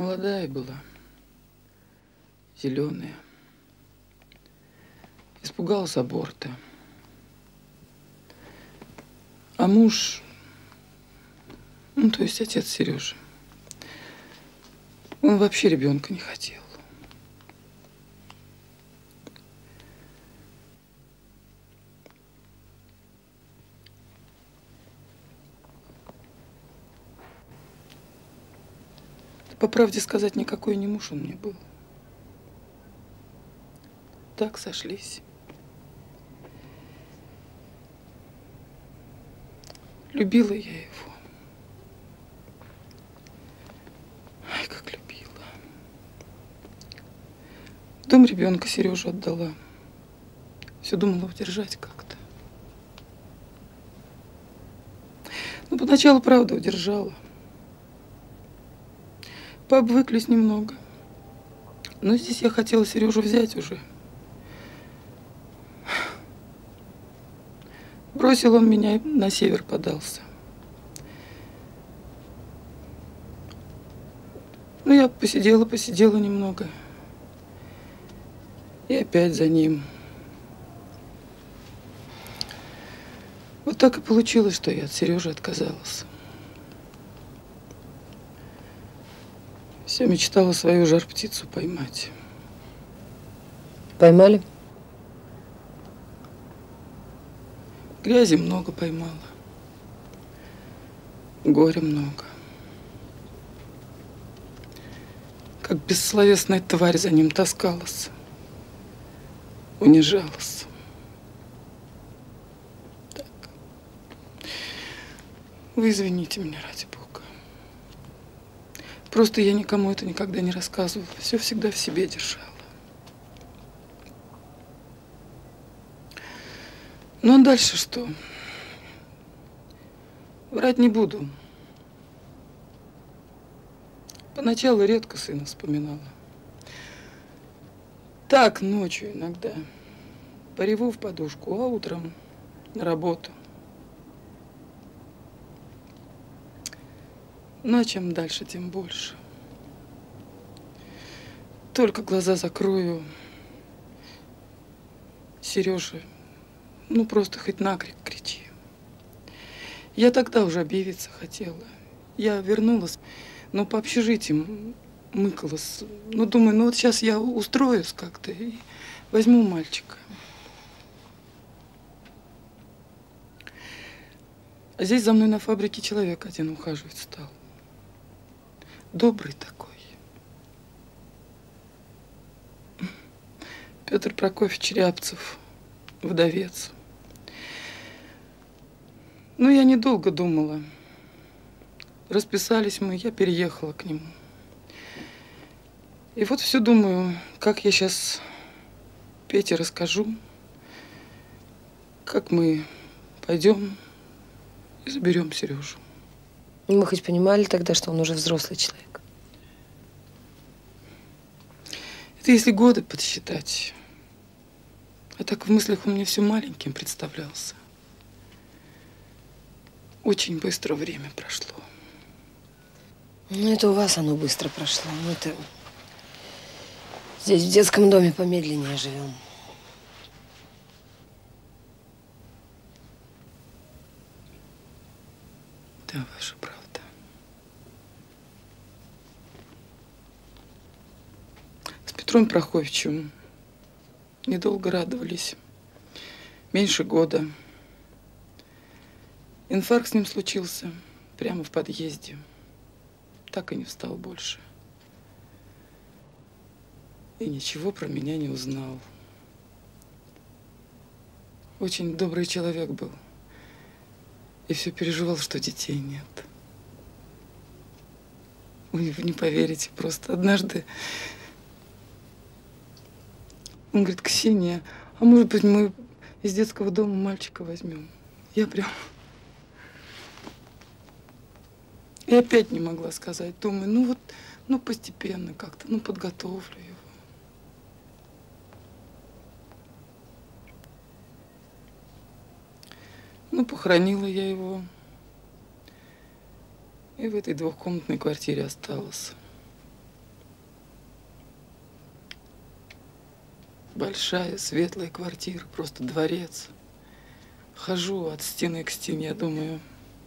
Молодая была, зеленая. Испугалась аборта. А муж, ну, то есть отец Сережи, он вообще ребенка не хотел. По правде сказать, никакой не муж он мне был. Так сошлись. Любила я его. Ай, как любила. В дом ребенка Сережу отдала. Все думала удержать как-то. Ну, поначалу, правда, удержала. Пообвыклись немного. Но здесь я хотела Сережу взять уже. Бросил он меня и на север подался. Ну, я посидела немного. И опять за ним. Вот так и получилось, что я от Сережи отказалась. Все мечтала свою жар-птицу поймать. Поймали? Грязи много поймала. Горя много. Как бессловесная тварь за ним таскалась. Унижалась. Так. Вы извините меня, ради Бога. Просто я никому это никогда не рассказывала. Все всегда в себе держала. Ну, а дальше что? Врать не буду. Поначалу редко сына вспоминала. Так, ночью иногда. Пореву в подушку, а утром на работу. Ну, а чем дальше, тем больше. Только глаза закрою. Сережа, ну, просто хоть накрик кричи. Я тогда уже объявиться хотела. Я вернулась, но по общежитиям мыкалась. Ну, думаю, ну вот сейчас я устроюсь как-то и возьму мальчика. А здесь за мной на фабрике человек один ухаживать стал. Добрый такой. Петр Прокофьевич Рябцев, вдовец. Ну, я недолго думала. Расписались мы, я переехала к нему. И вот все думаю, как я сейчас Пете расскажу, как мы пойдем и заберем Сережу. Мы хоть понимали тогда, что он уже взрослый человек? Это если годы подсчитать. А так в мыслях он мне все маленьким представлялся. Очень быстро время прошло. Ну, это у вас оно быстро прошло. Мы-то здесь в детском доме помедленнее живем. Да, ваша правда. С Петром Прокофьевичем недолго радовались. Меньше года. Инфаркт с ним случился прямо в подъезде. Так и не встал больше. И ничего про меня не узнал. Очень добрый человек был. И все переживал, что детей нет. Вы не поверите, просто однажды он говорит: Ксения, а может быть, мы из детского дома мальчика возьмем? Я прям... И опять не могла сказать. Думаю, ну вот, ну постепенно как-то, ну подготовлю его. Ну, похоронила я его. И в этой двухкомнатной квартире осталась. большая, светлая квартира, просто дворец. Хожу от стены к стене, думаю,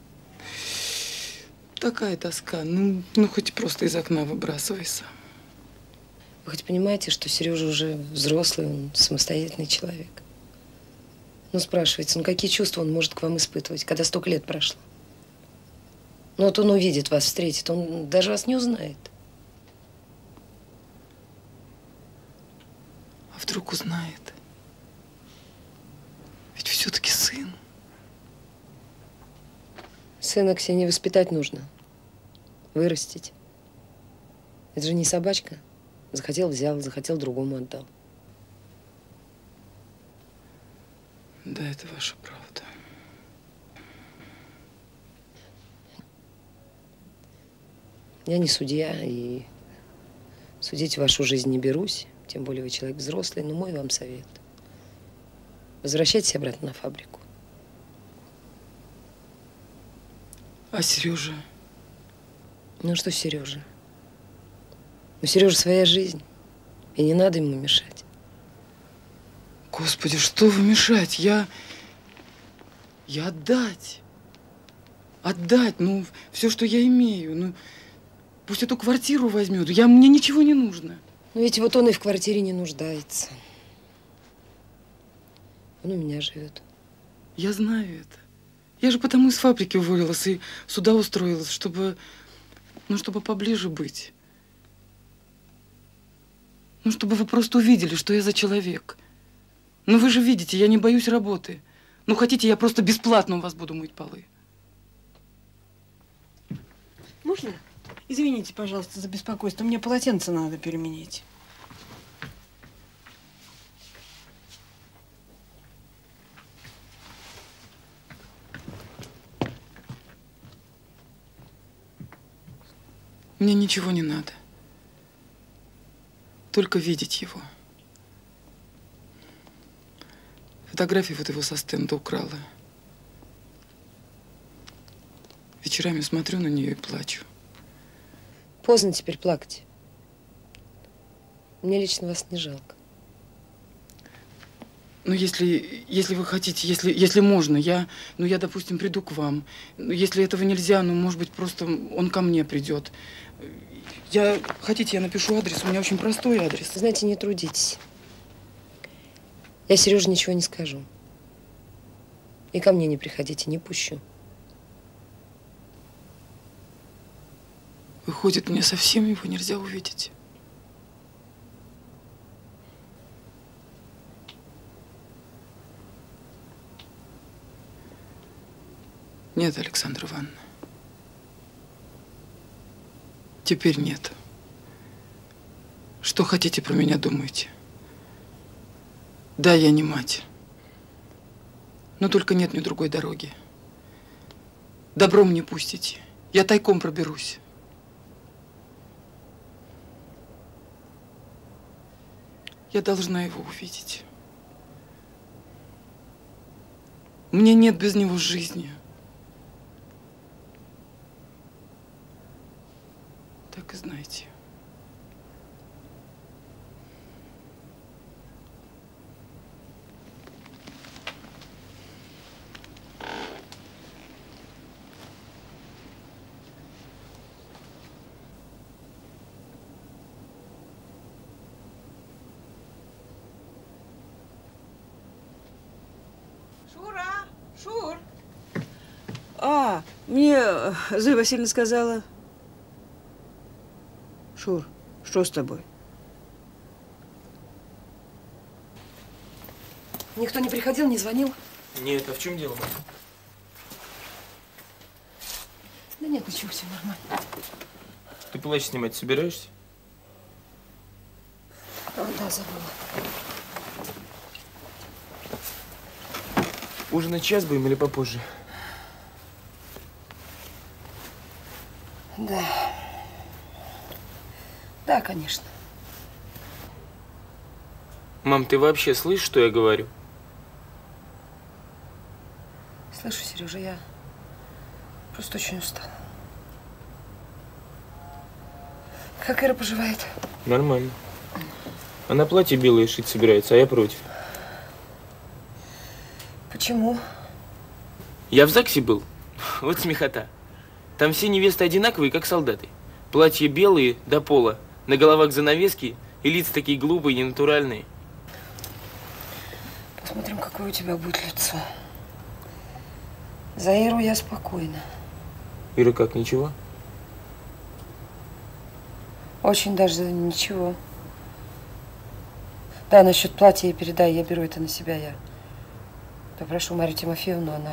такая тоска, ну хоть просто из окна выбрасывайся. Вы хоть понимаете, что Сережа уже взрослый, он самостоятельный человек? Ну, спрашивается, ну какие чувства он может к вам испытывать, когда столько лет прошло? Ну, вот он увидит вас, встретит, он даже вас не узнает. А вдруг узнает? Ведь все-таки сын. Сына, Ксении, воспитать нужно. Вырастить. Это же не собачка. Захотел – взял, захотел – другому отдал. Да, это ваша правда. Я не судья и судить вашу жизнь не берусь. Тем более вы человек взрослый, но мой вам совет. Возвращайтесь обратно на фабрику. А Сережа? Ну что Сережа? У Сережи своя жизнь, и не надо ему мешать. Господи, что вы мешать? Я отдать. Отдать, ну, все, что я имею. Ну, пусть эту квартиру возьмет. Мне ничего не нужно. Ну ведь вот он и в квартире не нуждается. Он у меня живет. Я знаю это. Я же потому из фабрики уволилась и сюда устроилась, чтобы поближе быть. Ну, чтобы вы просто увидели, что я за человек. Ну, вы же видите, я не боюсь работы. Ну, хотите, я просто бесплатно у вас буду мыть полы. Можно? Извините, пожалуйста, за беспокойство. Мне полотенце надо переменить. Мне ничего не надо. Только видеть его. Фотографию вот его со стенда украла. Вечерами смотрю на нее и плачу. Поздно теперь плакать. Мне лично вас не жалко. Ну, если вы хотите, если можно, я, допустим, приду к вам. Если этого нельзя, ну, может быть, просто он ко мне придет. Хотите, я напишу адрес? У меня очень простой адрес. Знаете, не трудитесь. Я Сереже ничего не скажу. И ко мне не приходите, не пущу. Выходит, мне совсем его нельзя увидеть. Нет, Александра Ивановна. Теперь нет. Что хотите про меня думаете? Да, я не мать. Но только нет мне другой дороги. Добром не пустите. Я тайком проберусь. Я должна его увидеть. Мне нет без него жизни. Так и знайте. Шур! Мне Зоя Васильевна сказала. Шур, что с тобой? Никто не приходил, не звонил? Нет, а в чем дело? Да нет, ничего, все нормально. Ты плащ снимать собираешься? Да, забыла. Ужинать час будем или попозже? Да. Да, конечно. Мам, ты вообще слышишь, что я говорю? Слышу, Сережа, я просто очень устала. Как Ира поживает? Нормально. Она платье белое шить собирается, а я против. Почему? Я в ЗАГСе был. Вот смехота. Там все невесты одинаковые, как солдаты. Платья белые до пола, на головах занавески и лица такие глупые, ненатуральные. Посмотрим, какое у тебя будет лицо. За Иру я спокойна. Ира как, ничего? Очень даже ничего. Да, насчет платья передай, я беру это на себя. Я попрошу Марию Тимофеевну, она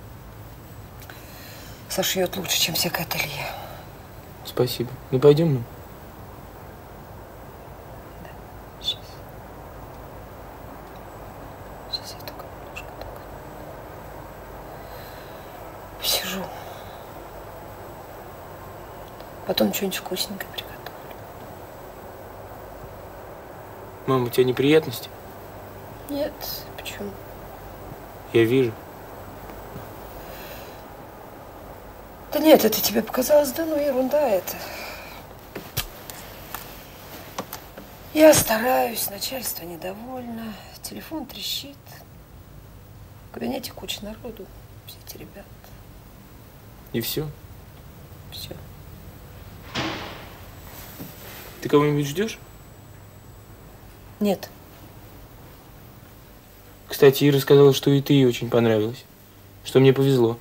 сошьет лучше, чем всякое ателье. Спасибо. Ну пойдем мы. Да, сейчас. Сейчас я только немножко так посижу. Потом что-нибудь вкусненькое приготовлю. Мам, у тебя неприятности? Нет, почему? Я вижу. Да нет, это тебе показалось, да, ну ерунда это. Я стараюсь, начальство недовольно, телефон трещит. В кабинете куча народу, все эти ребята. И все? Все. Ты кого-нибудь ждешь? Нет. Кстати, Ира сказала, что и ты ей очень понравилась. Что мне повезло.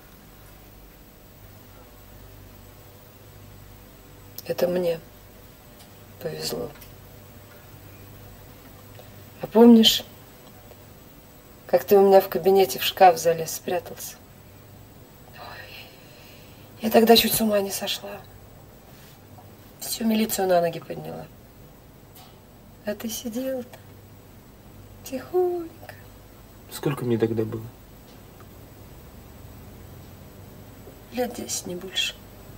Это мне повезло. А помнишь, как ты у меня в кабинете в шкаф залез, спрятался? Ой, я тогда чуть с ума не сошла. Всю милицию на ноги подняла. А ты сидел там тихонько. Сколько мне тогда было? Лет 10, не больше.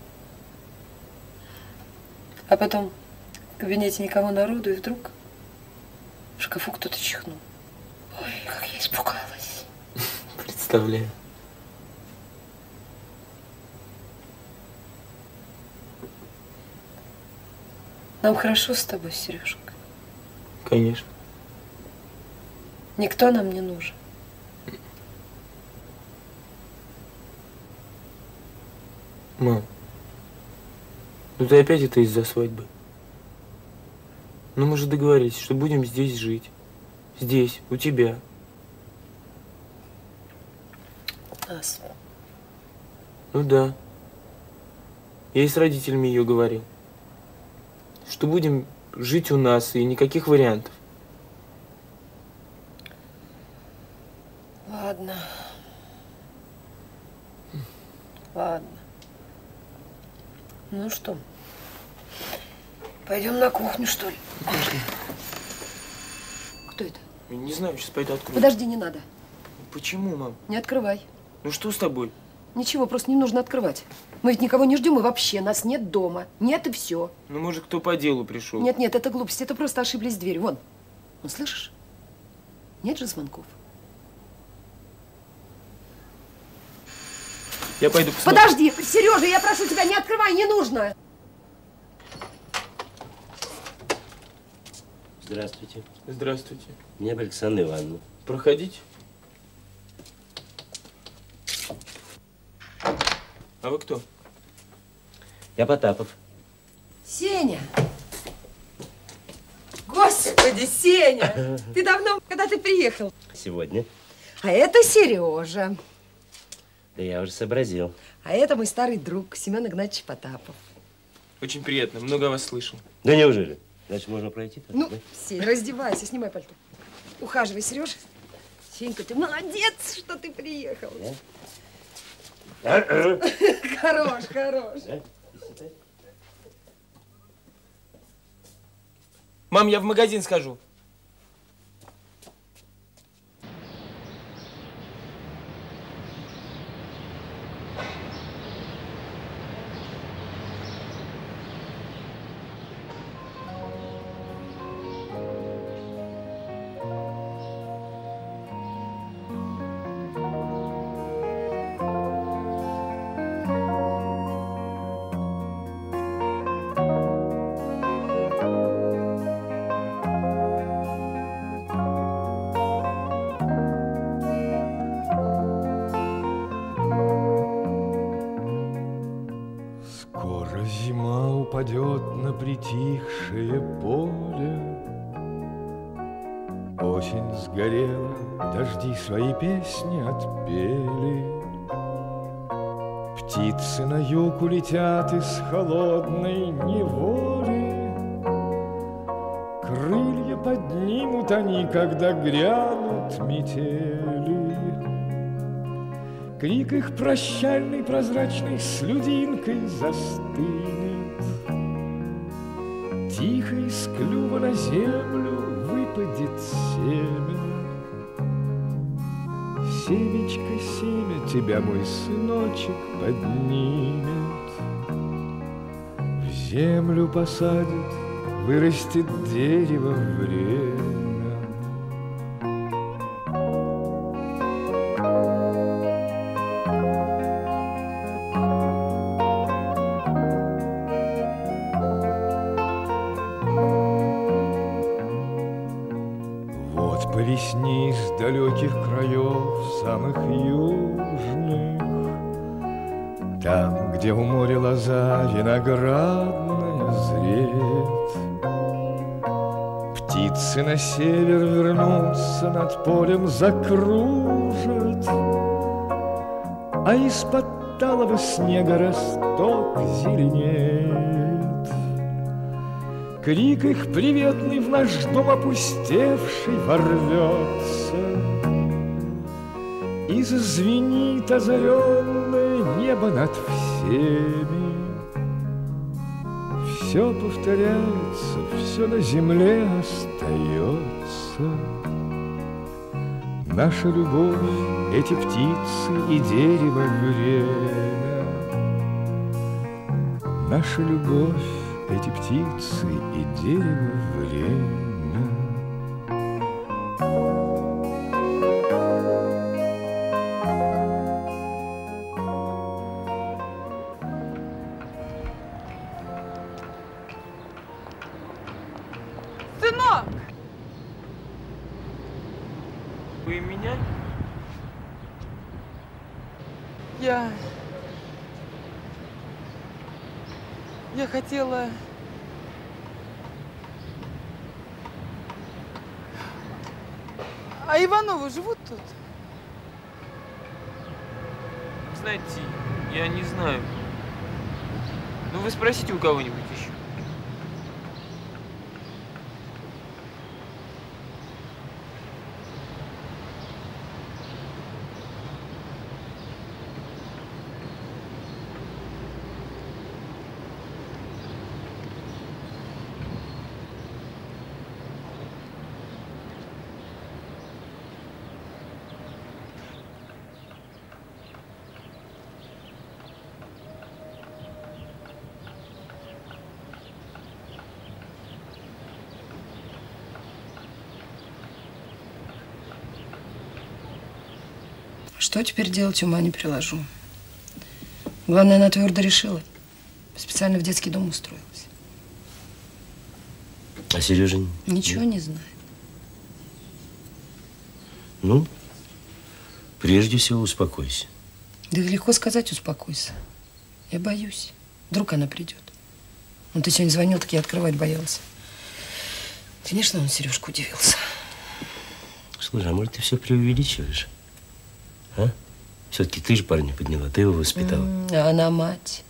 А потом в кабинете никого народу, и вдруг в шкафу кто-то чихнул. Ой, как я испугалась. Представляю. Нам хорошо с тобой, Сережка. Конечно. Никто нам не нужен. Мам, ну ты опять это из-за свадьбы? Ну мы же договорились, что будем здесь жить. Здесь, у тебя. Нас. Ну да. Я и с родителями ее говорил. Что будем жить у нас и никаких вариантов. Ладно. Ладно. Ну что, пойдем на кухню, что ли? Кто это? Не знаю, сейчас пойду открою. Подожди, не надо. Почему, мам? Не открывай. Ну что с тобой? Ничего, просто не нужно открывать. Мы ведь никого не ждем, и вообще нас нет дома. Нет, и все. Ну, может, кто по делу пришел? Нет, нет, это глупость. Это просто ошиблись дверь. Вон. Ну, слышишь? Нет же звонков. Я пойду посмотрю. Подожди, Сережа, я прошу тебя, не открывай, не нужно. Здравствуйте. Здравствуйте. Меня Александра Ивановна. Проходите. А вы кто? Я Потапов. Сеня! Господи, Сеня! Ты давно, когда ты приехал? Сегодня. А это Сережа. Да я уже сообразил. А это мой старый друг Семен Игнатьевич Потапов. Очень приятно, много о вас слышал. Да неужели? Значит, можно пройти? Так, Ну, да? Сень, раздевайся, снимай пальто. Ухаживай, Сереж. Сенька, ты молодец, что ты приехал. Да? Хорош, хорош. Да? Мам, я в магазин схожу. Скоро зима упадет на притихшее поле. Осень сгорела, дожди свои песни отпели. Птицы на юг улетят из холодной неволи. Крылья поднимут они, когда грянут метели. Крик их прощальный прозрачной слюдинкой застынет. Тихо из клюва на землю выпадет семя. Семечко, семя тебя, мой сыночек, поднимет. В землю посадит, вырастет дерево время. Вот полесни с далеких краев, самых южных, там, где у моря лоза виноградная зреет. Птицы на север вернутся, над полем закружат, а из-под талого снега росток зеленеет. Крик их приветный в наш дом опустевший ворвется, и зазвенит озаренное небо над всеми. Все повторяется, все на земле остается. Наша любовь, эти птицы и дерево время. Наша любовь, эти птицы и дерево время. Сынок! Вы меня? Я хотела... А Ивановы живут тут? Знаете, я не знаю. Ну, вы спросите у кого-нибудь еще. Что теперь делать, ума не приложу. Главное, она твердо решила. Специально в детский дом устроилась. А Сережа? Ничего не знает. Ну, прежде всего успокойся. Да легко сказать, успокойся. Я боюсь. Вдруг она придет. Ну, ты сегодня звонил, так я открывать боялась. Конечно, он Сережку удивился. Слушай, а может, ты все преувеличиваешь? А? Все-таки ты же парня подняла, ты его воспитала. А она мать.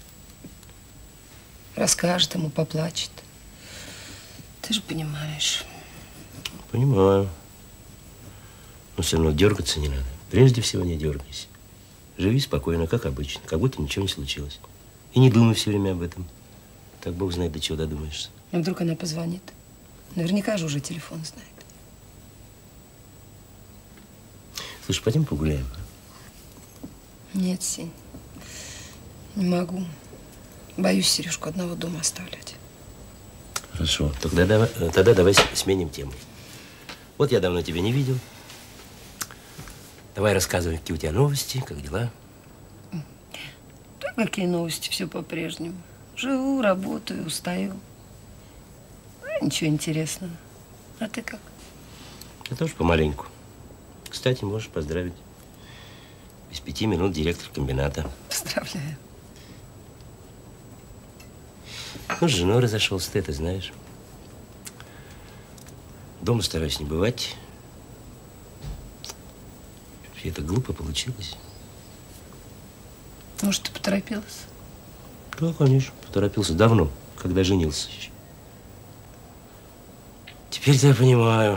Расскажет ему, поплачет. Ты же понимаешь. Понимаю. Но все равно дергаться не надо. Прежде всего не дергайся. Живи спокойно, как обычно, как будто ничего не случилось. И не думай все время об этом. Так Бог знает, до чего додумаешься. А вдруг она позвонит? Наверняка же уже телефон знает. Слушай, пойдем погуляем. Нет, Сень, не могу. Боюсь Сережку одного дома оставлять. Хорошо, тогда давай сменим тему. Вот я давно тебя не видел. Давай рассказывай, какие у тебя новости, как дела. Да какие новости, все по-прежнему. Живу, работаю, устаю. Ничего интересного. А ты как? Я тоже помаленьку. Кстати, можешь поздравить. Без 5 минут директор комбината. Поздравляю. Ну, с женой разошелся, ты это знаешь. Дома стараюсь не бывать. И это глупо получилось. Может, ты поторопился? Да, конечно, поторопился. Давно, когда женился еще. Теперь-то я понимаю.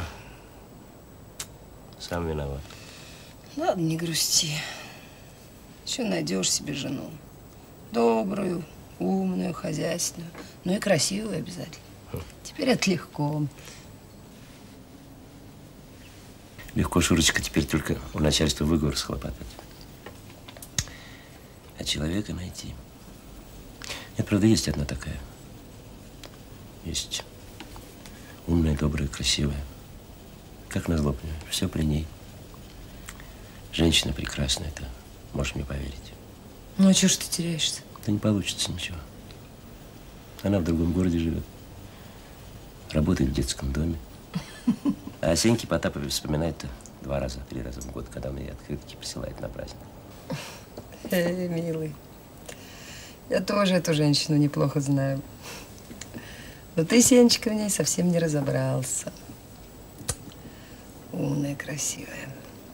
Сам виноват. Ладно, не грусти. Еще найдешь себе жену. Добрую, умную, хозяйственную. Ну и красивую обязательно. Теперь это легко. Легко, Шурочка, теперь только у начальства выговор схлопотать. А человека найти. Нет, правда, есть одна такая. Есть умная, добрая, красивая. Как назло, понимаешь, все при ней. Женщина прекрасная, это можешь мне поверить. Ну, а чего ж ты теряешься? Да не получится ничего. Она в другом городе живет. Работает в детском доме. А о Сеньке Потапове вспоминает-то 2 раза, 3 раза в год, когда он ей открытки присылает на праздник. Милый. Я тоже эту женщину неплохо знаю. Но ты, Сенечка, в ней совсем не разобрался. Умная, красивая.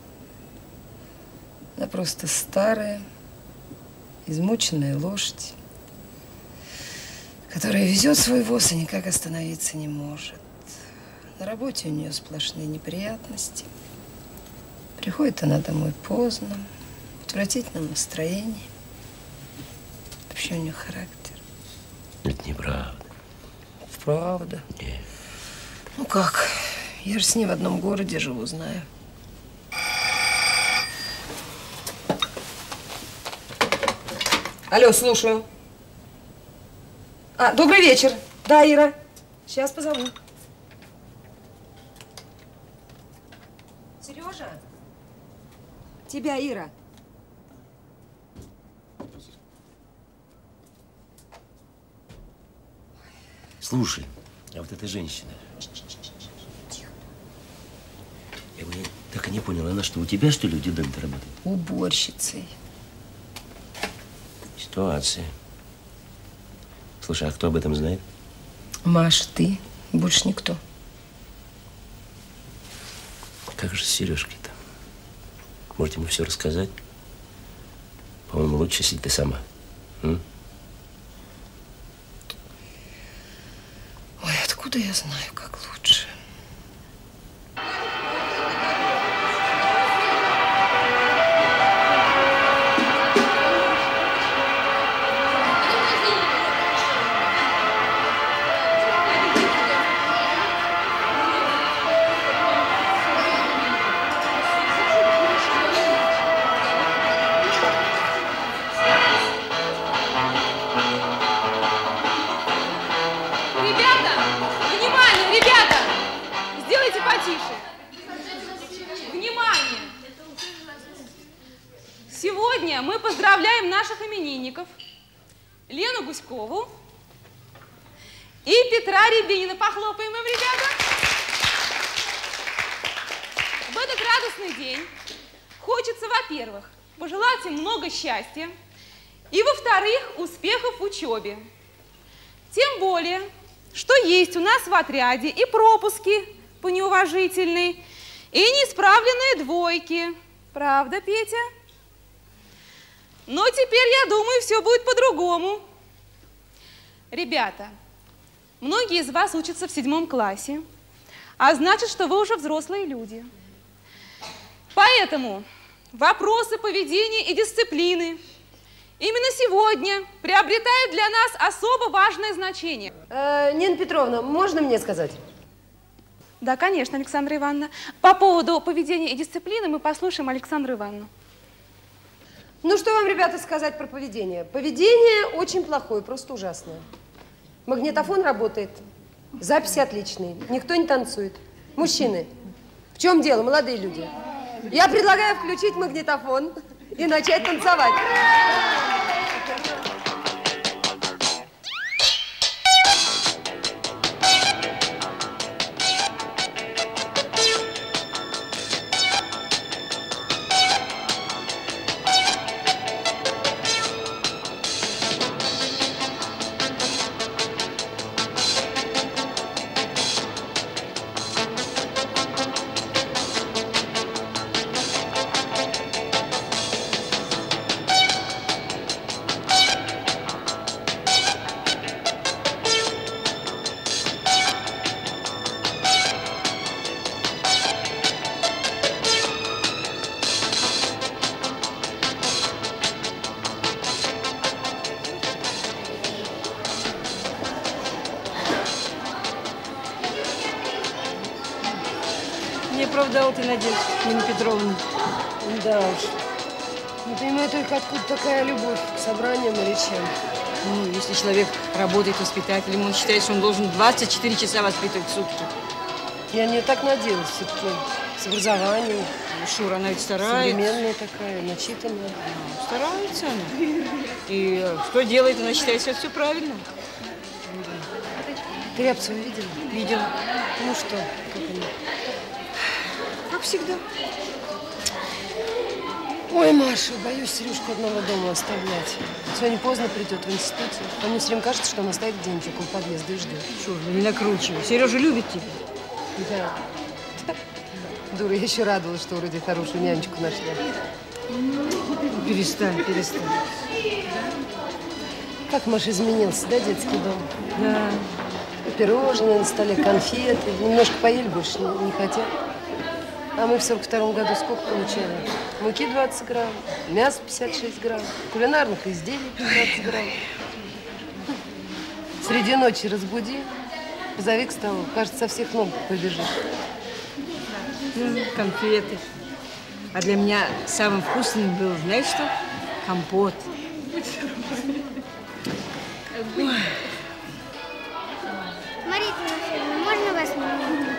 Она просто старая, измученная лошадь, которая везет свой воз и никак остановиться не может. На работе у нее сплошные неприятности. Приходит она домой поздно, в отвратительном настроении. Вообще у нее характер. Это неправда. Правда? Нет. Ну как? Я же с ней в одном городе живу, знаю. Алло, слушаю. Добрый вечер. Да, Ира. Сейчас позову. Сережа? Тебя, Ира. Слушай, а вот эта женщина. Я бы так и не понял, она что, у тебя, что ли, в детдоме-то работает? Уборщицей. Ситуация. Слушай, а кто об этом знает? Маша, ты. Больше никто. Как же с Сережкой-то? Может, ему все рассказать? По-моему, лучше, если ты сама. М? Ой, откуда я знаю, как лучше? Сегодня мы поздравляем наших именинников Лену Гуськову и Петра Рябинина. Похлопаем им, ребята. В этот радостный день хочется, во-первых, пожелать им много счастья и, во-вторых, успехов в учебе. Тем более, что есть у нас в отряде и пропуски по неуважительной, и неисправленные двойки. Правда, Петя? Но теперь, я думаю, все будет по-другому. Ребята, многие из вас учатся в 7 классе, а значит, что вы уже взрослые люди. Поэтому вопросы поведения и дисциплины именно сегодня приобретают для нас особо важное значение. Нина Петровна, можно мне сказать? Да, конечно, Александра Ивановна. По поводу поведения и дисциплины мы послушаем Александру Ивановну. Ну, что вам, ребята, сказать про поведение? Поведение очень плохое, просто ужасное. Магнитофон работает, записи отличные, никто не танцует. Мужчины, в чем дело, молодые люди? Я предлагаю включить магнитофон и начать танцевать. оправдала ты надежду, Нина Петровна. Да уж. Не понимаю только, откуда такая любовь к собраниям и речам. Ну, если человек работает воспитателем, он считает, что он должен 24 часа воспитывать в сутки. Я не так надеялась все-таки. С образованием. Ну, Шура, она ведь старается. Современная такая, начитанная. Старается она. И что делает, она считает, что все правильно. Ты Рябцеву видела? Видела. Ну что, как она? Как всегда. Ой, Маша, боюсь Сережку одного дома оставлять. Сегодня поздно придет в институте. А мне все время кажется, что она стоит где-нибудь около подъезда и ждет. Шура, не накручивай. Сережа любит тебя. Да. Дура, я еще радовалась, что вроде хорошую нянечку нашли. Перестань, перестань. Как Маша изменился, да, детский дом? Да. Пирожные на столе, конфеты. Немножко поели, больше не хотят. А мы в 42-м году сколько получали? Муки 20 грамм, мясо 56 грамм, кулинарных изделий 15 грамм. Среди ночи разбуди, позови к столу. Кажется, со всех ног побежишь. Конфеты. А для меня самым вкусным был, знаешь что? Компот. Мария Тимофеевна, можно вас на минуту?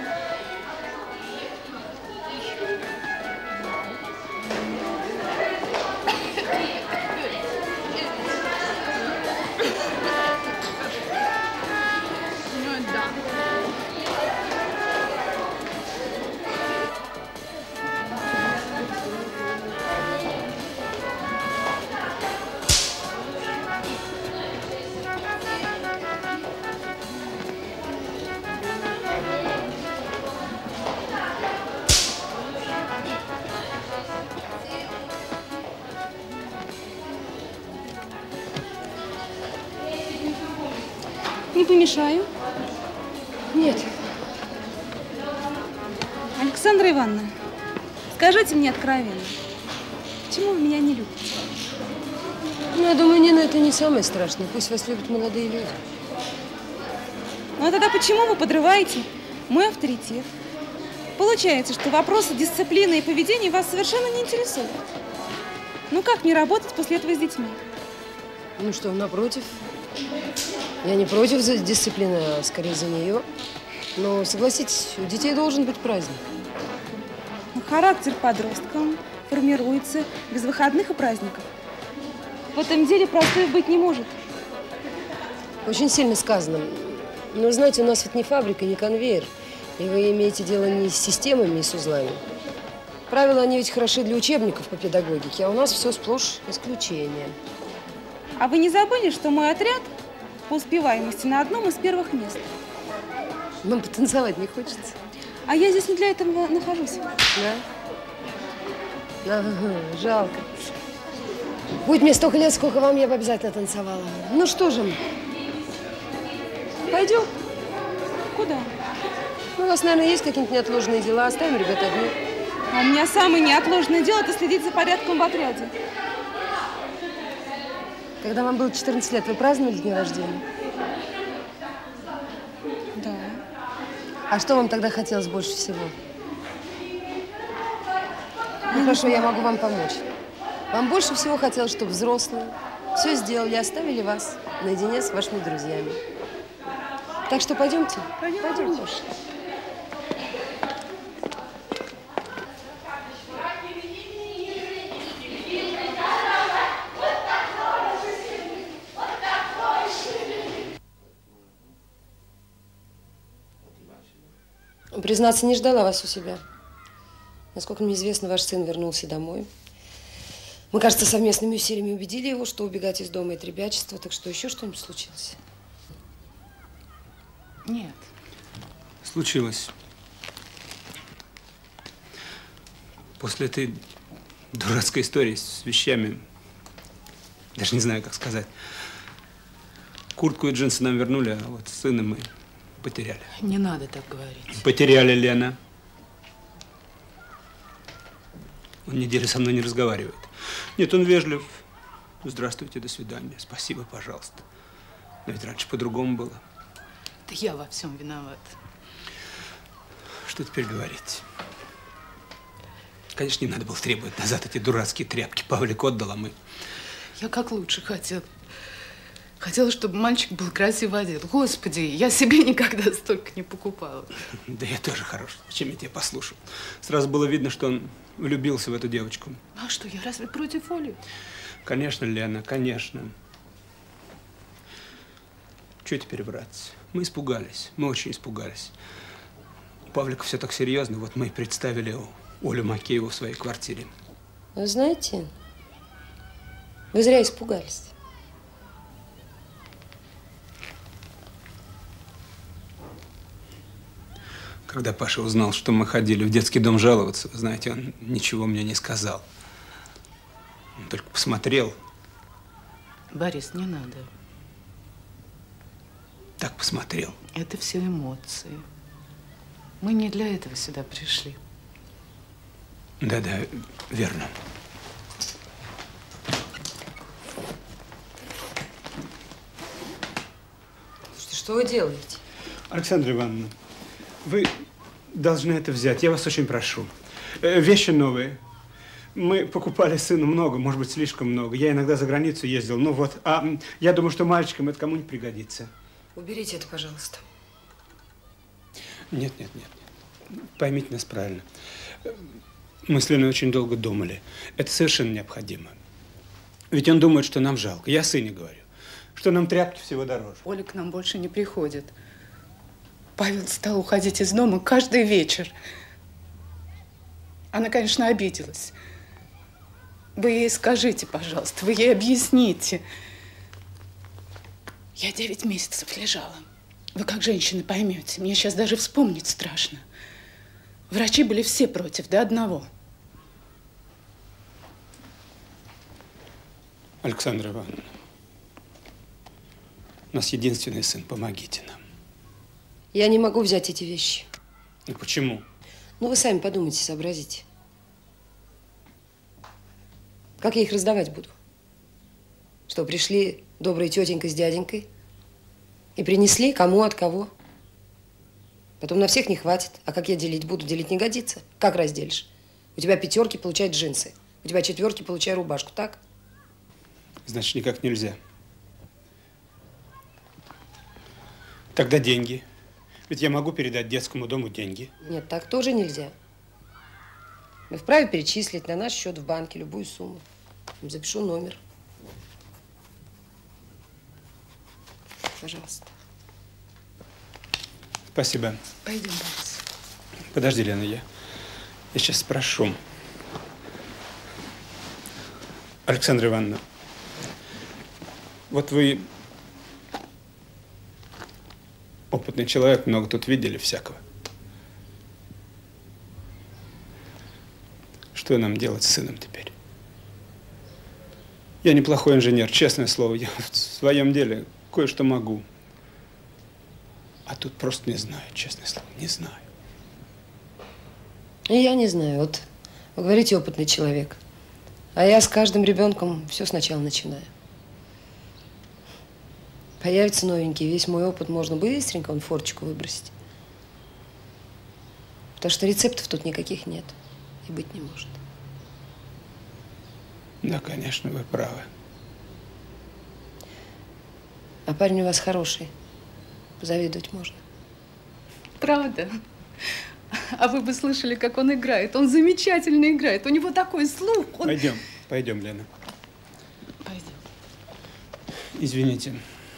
Не помешаю? Нет. Александра Ивановна, скажите мне откровенно, почему вы меня не любите? Ну, я думаю, Нина, это не самое страшное. Пусть вас любят молодые люди. Ну а тогда почему вы подрываете мой авторитет? Получается, что вопросы дисциплины и поведения вас совершенно не интересуют. Ну как мне работать после этого с детьми? Ну что, напротив. Я не против за дисциплины, а скорее за нее. Но, согласитесь, у детей должен быть праздник. Но характер подростка формируется без выходных и праздников. В этом деле простоев быть не может. Очень сильно сказано. Но, знаете, у нас ведь не фабрика, не конвейер. И вы имеете дело не с системами, не с узлами. Правила, они ведь хороши для учебников по педагогике, а у нас все сплошь исключения. А вы не забыли, что мой отряд по успеваемости на одном из первых мест? Вам потанцевать не хочется? А я здесь не для этого нахожусь. Да? Ага, жалко. Будь мне столько лет, сколько вам, я бы обязательно танцевала. Ну что же, пойдем? Куда? Ну, у вас, наверное, есть какие-нибудь неотложные дела. Оставим ребят одних. А у меня самое неотложное дело – это следить за порядком в отряде. Когда вам было 14 лет, вы праздновали день рождения? Да. А что вам тогда хотелось больше всего? Ну, хорошо, я могу вам помочь. Вам больше всего хотелось, чтобы взрослые все сделали, оставили вас наедине с вашими друзьями. Так что пойдемте. Пойдемте. Признаться, не ждала вас у себя. Насколько мне известно, ваш сын вернулся домой. Мы, кажется, совместными усилиями убедили его, что убегать из дома – это ребячество. Так что еще что-нибудь случилось? Нет. Случилось. После этой дурацкой истории с вещами, даже не знаю, как сказать. Куртку и джинсы нам вернули, а вот сына мы потеряли. Не надо так говорить. Потеряли, Лена. Он неделю со мной не разговаривает. Нет, он вежлив. Здравствуйте, до свидания. Спасибо, пожалуйста. Но ведь раньше по-другому было. Это я во всем виноват. Что теперь говорить? Конечно, не надо было требовать назад эти дурацкие тряпки. Павлик отдал, а мы… Я как лучше хотела. Хотела, чтобы мальчик был красиво одет. Господи, я себе никогда столько не покупала. Да я тоже хорош. Зачем я тебя послушал? Сразу было видно, что он влюбился в эту девочку. А что, я разве против Оли? Конечно, Лена, конечно. Что теперь, братцы? Мы испугались. Мы очень испугались. У Павлика все так серьезно. Вот мы и представили Олю Макееву в своей квартире. Вы знаете, вы зря испугались. Когда Паша узнал, что мы ходили в детский дом жаловаться, вы знаете, он ничего мне не сказал. Он только посмотрел. Борис, не надо. Так посмотрел. Это все эмоции. Мы не для этого сюда пришли. Да-да, верно. Слушайте, что вы делаете? Александра Ивановна, вы должны это взять. Я вас очень прошу. Вещи новые. Мы покупали сыну много, может быть, слишком много. Я иногда за границу ездил. Ну вот, я думаю, что мальчикам это кому-нибудь пригодится. Уберите это, пожалуйста. Нет. Поймите нас правильно. Мы с Леной очень долго думали. Это совершенно необходимо. Ведь он думает, что нам жалко. Я сыне говорю, что нам тряпки всего дороже. Оля к нам больше не приходит. Павел стал уходить из дома каждый вечер. Она, конечно, обиделась. Вы ей скажите, пожалуйста, вы ей объясните. Я 9 месяцев лежала. Вы как женщины поймете. Мне сейчас даже вспомнить страшно. Врачи были все против, до одного. Александра Ивановна, у нас единственный сын, помогите нам. Я не могу взять эти вещи. Ну почему? Ну, вы сами подумайте, сообразите. Как я их раздавать буду? Что, пришли добрая тетенька с дяденькой и принесли кому от кого? Потом на всех не хватит. А как я делить буду? Делить не годится. Как разделишь? У тебя 5 получай джинсы, у тебя 4 получай рубашку, так? Значит, никак нельзя. Тогда деньги. Ведь я могу передать детскому дому деньги. Нет, так тоже нельзя. Вы вправе перечислить на наш счет в банке любую сумму. Запишу номер. Пожалуйста. Спасибо. Пойдем, Борис. Подожди, Лена, я сейчас спрошу. Александра Ивановна, вот вы опытный человек, много тут видели всякого. Что нам делать с сыном теперь? Я неплохой инженер, честное слово. Я в своем деле кое-что могу. А тут просто не знаю, честное слово, не знаю. И я не знаю. Вот вы говорите, опытный человек. А я с каждым ребенком все сначала начинаю. Появится новенький, весь мой опыт можно быстренько в форчику выбросить. Потому что рецептов тут никаких нет и быть не может. Да, конечно, вы правы. А парень у вас хороший. Позавидовать можно. Правда? А вы бы слышали, как он играет. Он замечательно играет. У него такой слух. Он... Пойдем, Лена. Пойдем. Извините.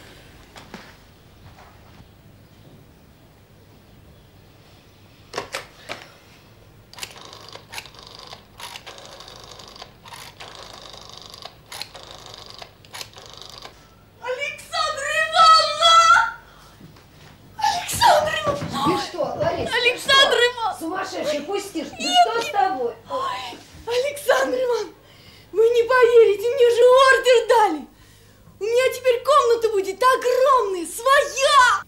Сумасшедший, пусти! Да что с тобой? Ой, Александр Иванович, вы не поверите, мне же ордер дали. У меня теперь комната будет огромная, своя!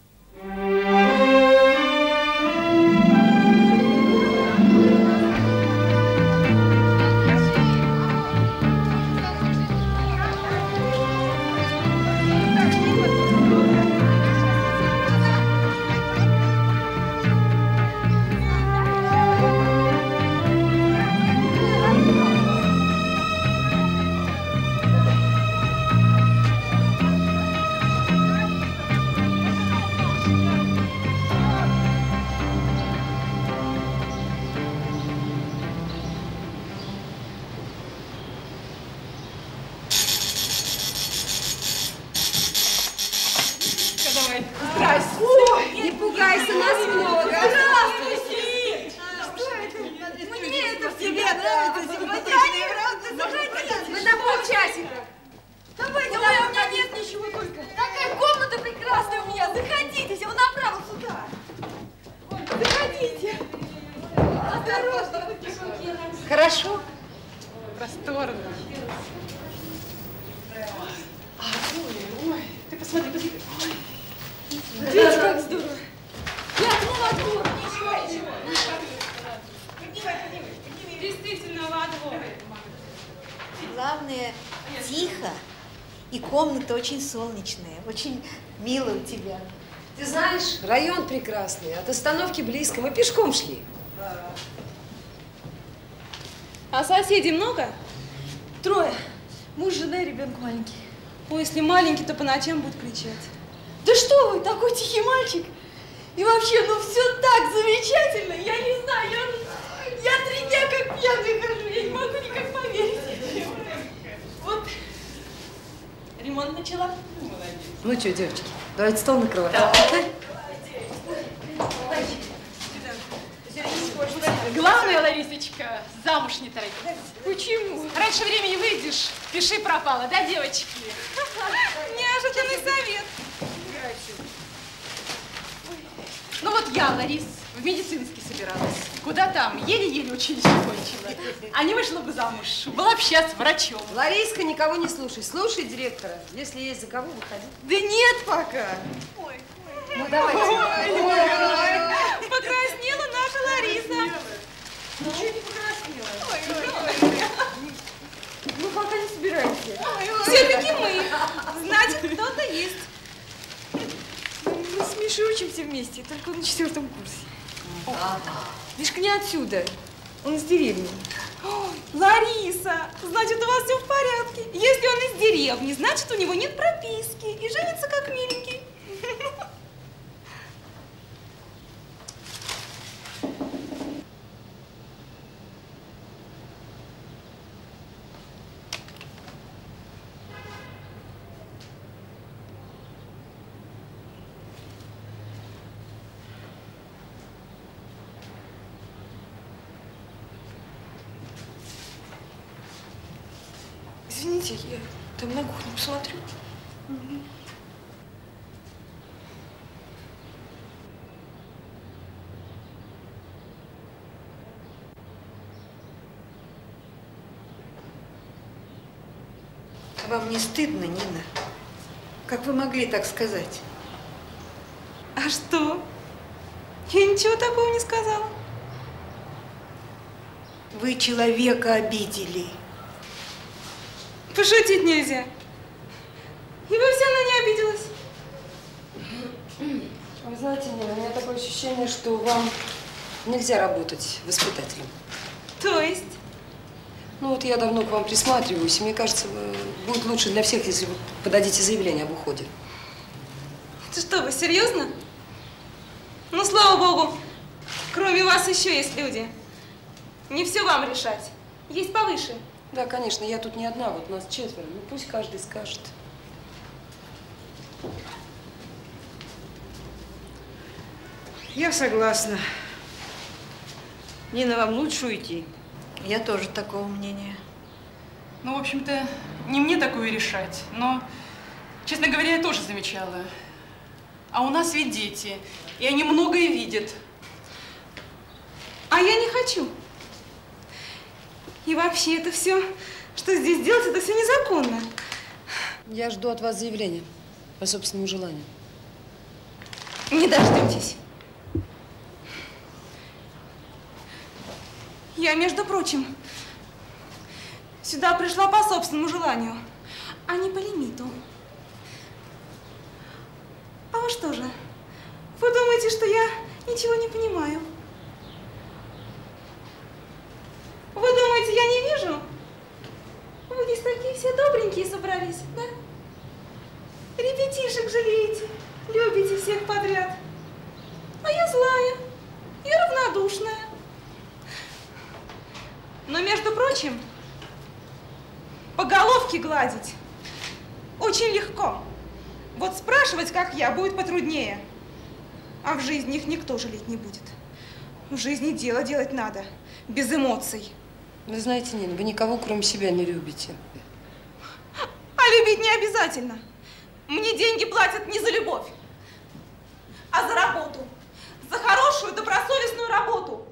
Ой, здрасте. Ой, не пугайся, нас много. Здравствуйте. Что это? Мне это в тебе нравится, симпатичная, правда? Мы на полчасика. Давайте, давай, у меня нет ничего только. Такая комната прекрасная у меня. Заходите, все направо сюда. Заходите. Осторожно. Хорошо. Просторно. Ой, ты посмотри, посмотри. Видите, как здорово. Я окно во двор. Ничего. Действительно, во двор. Главное, тихо. И комната очень солнечная, очень мило у тебя. Ты знаешь, район прекрасный, от остановки близко. Мы пешком шли. А соседей много? 3. Муж, жена и ребенок маленький. Ой, если маленький, то по ночам будет кричать. Да что вы, такой тихий мальчик. И вообще, ну все так замечательно. Я не знаю, я 3 дня как пьяный хожу. Я не могу никак поверить. Вот. Ремонт начала. Ну что, девочки, давайте стол накрывать. Главное, Ларисочка, замуж не торопись. Почему? Раньше времени выйдешь, пиши пропала, да, девочки? Неожиданный совет. Ну вот я, Ларис, в медицинский собиралась. Куда там? Еле-еле училище кончила. А не вышла бы замуж. Была бы сейчас врачом. Лариска, никого не слушай. Слушай директора. Если есть за кого, выходи. Да нет пока. Ой. Ну давайте. Покраснела наша Лариса. Ничего не покраснела. Мы пока не собираемся. Все-таки мы. Значит, кто-то есть. Мы с Мишей учимся вместе, только на 4 курсе. Мишка не отсюда, он из деревни. Ой, Лариса, значит, у вас все в порядке. Если он из деревни, значит, у него нет прописки и женится как миленький. Извините, я там на кухню посмотрю. А вам не стыдно, Нина? Как вы могли так сказать? А что? Я ничего такого не сказала. Вы человека обидели. Пошутить нельзя. И вовсе она не обиделась. Вы знаете, Нина, у меня такое ощущение, что вам нельзя работать воспитателем. То есть? Ну вот я давно к вам присматриваюсь, и мне кажется, будет лучше для всех, если вы подадите заявление об уходе. Это что, вы серьезно? Ну, слава богу, кроме вас еще есть люди. Не все вам решать. Есть повыше. Да, конечно, я тут не одна, вот нас 4. Ну пусть каждый скажет. Я согласна. Нина, вам лучше уйти. Я тоже такого мнения. Ну, в общем-то, не мне такое решать, но, честно говоря, я тоже замечала. А у нас ведь дети, и они многое видят. А я не хочу. И вообще это все, что здесь делать, это все незаконно. Я жду от вас заявления по собственному желанию. Не дождетесь. Я, между прочим, сюда пришла по собственному желанию, а не по лимиту. А вы что же? Вы думаете, что я ничего не понимаю? Вы думаете, я не вижу? Вы здесь такие все добренькие собрались, да? Ребятишек жалеете, любите всех подряд. А я злая и равнодушная. Но, между прочим, по головке гладить очень легко. Вот спрашивать, как я, будет потруднее. А в жизни их никто жалеть не будет. В жизни дело делать надо, без эмоций. Вы знаете, Нина, вы никого, кроме себя, не любите. А любить не обязательно. Мне деньги платят не за любовь, а за работу. За хорошую, добросовестную работу.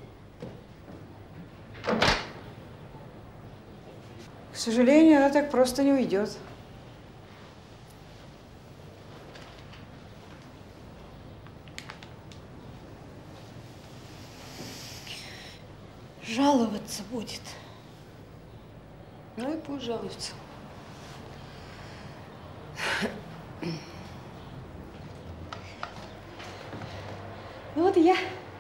К сожалению, она так просто не уйдет. Жаловаться будет. Ну и пусть жалуется. Ну вот и я.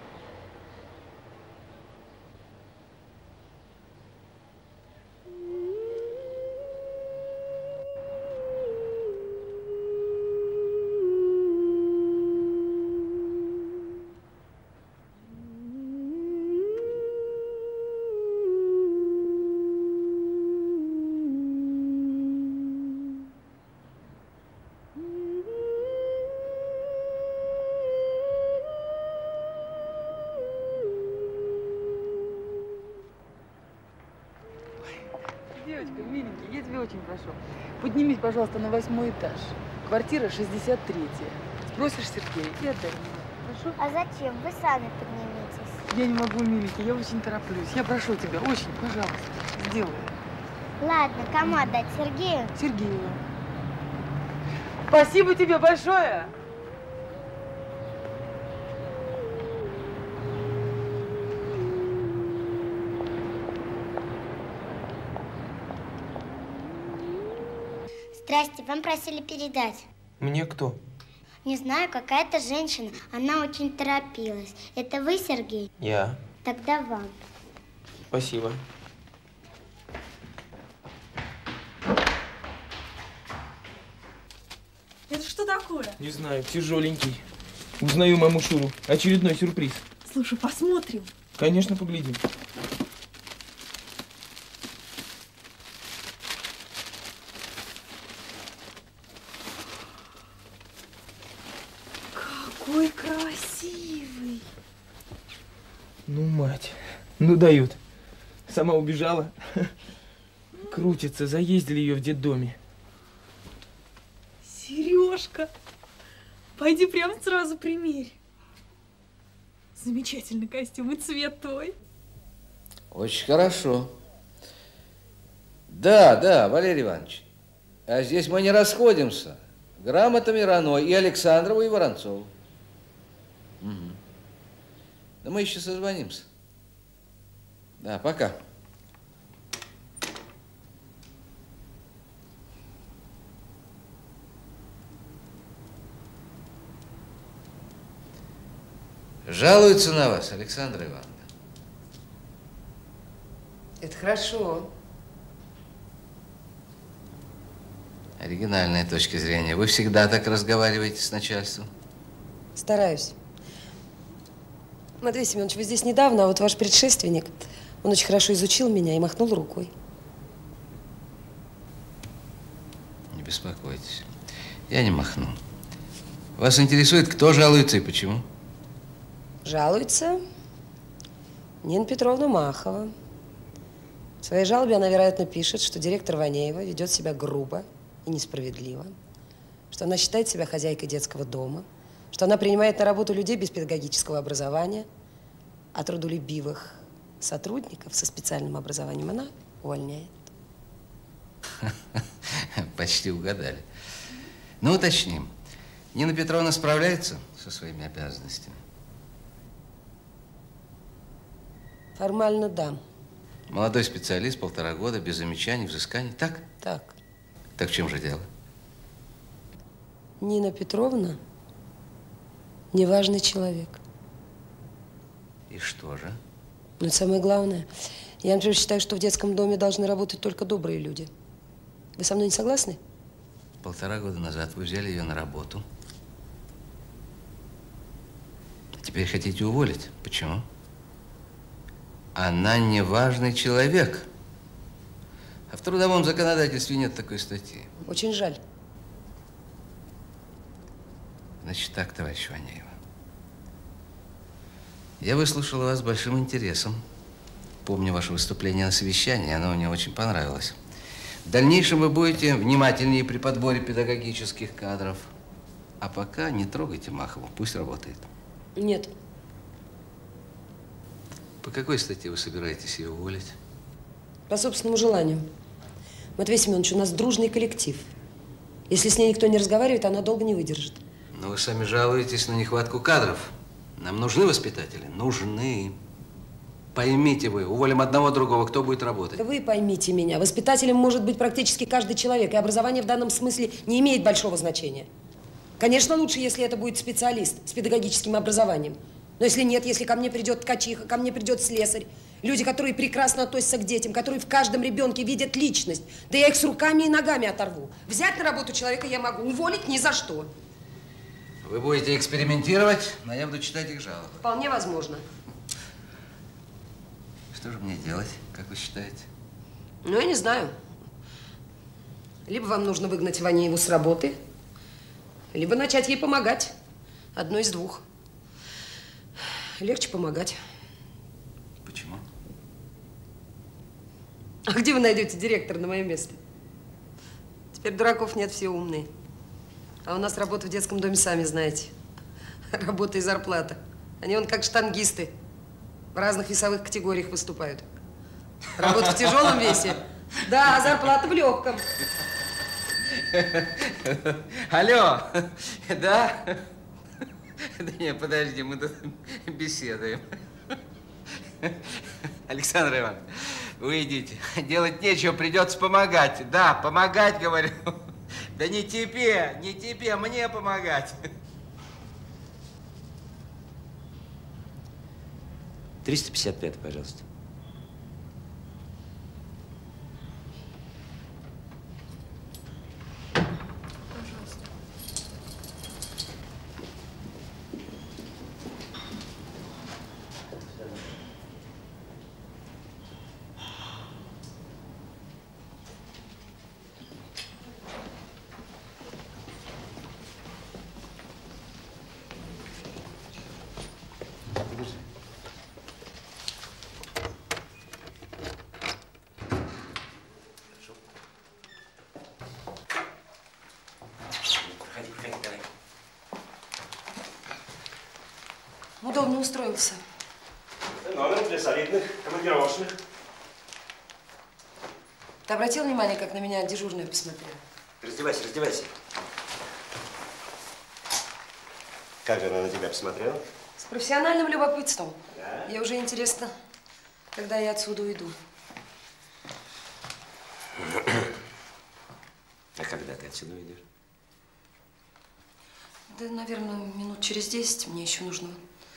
Девочка, миленький, я тебя очень прошу. Поднимись, пожалуйста, на 8-й этаж. Квартира 63-я. Спросишь Сергея и отдай мне. Хорошо? А зачем? Вы сами поднимитесь. Я не могу, миленький, я очень тороплюсь. Я прошу тебя, очень, пожалуйста, сделай. Ладно, кому отдать? Сергею? Сергею. Спасибо тебе большое! Здрасте, вам просили передать. Мне кто? Не знаю, какая-то женщина. Она очень торопилась. Это вы, Сергей? Я. Тогда вам. Спасибо. Это что такое? Не знаю, тяжеленький. Узнаю маму Шуру. Очередной сюрприз. Слушай, посмотрим. Конечно, поглядим. Какой красивый. Ну, мать. Ну, дают. Сама убежала. Крутится. Заездили ее в детдоме. Сережка, пойди прям сразу примерь. Замечательный костюм и цвет твой. Очень хорошо. Да, Валерий Иванович. А здесь мы не расходимся. Грамота Мироной и Александрову, и Воронцову. Угу. Да мы еще созвонимся. Да, пока. Жалуются на вас, Александра Ивановна. Это хорошо. Оригинальная точка зрения. Вы всегда так разговариваете с начальством? Стараюсь. Матвей Семенович, вы здесь недавно, а вот ваш предшественник, он очень хорошо изучил меня и махнул рукой. Не беспокойтесь. Я не махну. Вас интересует, кто жалуется и почему? Жалуется Нина Петровна Махова. В своей жалобе она, вероятно, пишет, что директор Ванеева ведет себя грубо и несправедливо, что она считает себя хозяйкой детского дома, что она принимает на работу людей без педагогического образования, а трудолюбивых сотрудников со специальным образованием она увольняет. Почти угадали. Ну, уточним. Нина Петровна справляется со своими обязанностями? Формально да. Молодой специалист, 1,5 года, без замечаний, взысканий. Так? Так. Так в чем же дело? Нина Петровна неважный человек. И что же? Но это самое главное. Я, например, считаю, что в детском доме должны работать только добрые люди. Вы со мной не согласны? 1,5 года назад вы взяли ее на работу. А теперь хотите уволить. Почему? Она неважный человек. А в трудовом законодательстве нет такой статьи. Очень жаль. Значит так, товарищ Ванеева. Я выслушал вас с большим интересом. Помню ваше выступление на совещании, оно мне очень понравилось. В дальнейшем вы будете внимательнее при подборе педагогических кадров. А пока не трогайте Махову, пусть работает. Нет. По какой статье вы собираетесь ее уволить? По собственному желанию. Матвей Семенович, у нас дружный коллектив. Если с ней никто не разговаривает, она долго не выдержит. Но вы сами жалуетесь на нехватку кадров. Нам нужны воспитатели? Нужны. Поймите вы, уволим одного, другого, кто будет работать? Да вы поймите меня. Воспитателем может быть практически каждый человек, и образование в данном смысле не имеет большого значения. Конечно, лучше, если это будет специалист с педагогическим образованием. Но если нет, если ко мне придет ткачиха, ко мне придет слесарь, люди, которые прекрасно относятся к детям, которые в каждом ребенке видят личность, да я их с руками и ногами оторву. Взять на работу человека я могу, уволить ни за что. Вы будете экспериментировать, но я буду читать их жалобы. Вполне возможно. Что же мне делать, как вы считаете? Ну, я не знаю. Либо вам нужно выгнать Ванееву с работы, либо начать ей помогать. Одно из двух. Легче помогать. Почему? А где вы найдете директора на мое место? Теперь дураков нет, все умные. А у нас работа в детском доме, сами знаете. Работа и зарплата. Они вон как штангисты. В разных весовых категориях выступают. Работа в тяжелом весе. Да, а зарплата в легком. Алло, да? Да нет, подожди, мы тут беседуем. Александр Иванович, вы идите. Делать нечего, придется помогать. Да, помогать, говорю. Да не тебе, мне помогать. 355, пожалуйста. Удобно устроился. Номер для солидных командировочных. Ты обратил внимание, как на меня дежурная посмотрела? Раздевайся, раздевайся. Как же она на тебя посмотрела? С профессиональным любопытством. Да? Ей уже интересно, когда я отсюда уйду. А когда ты отсюда уйдешь? Да, наверное, минут через 10 мне еще нужно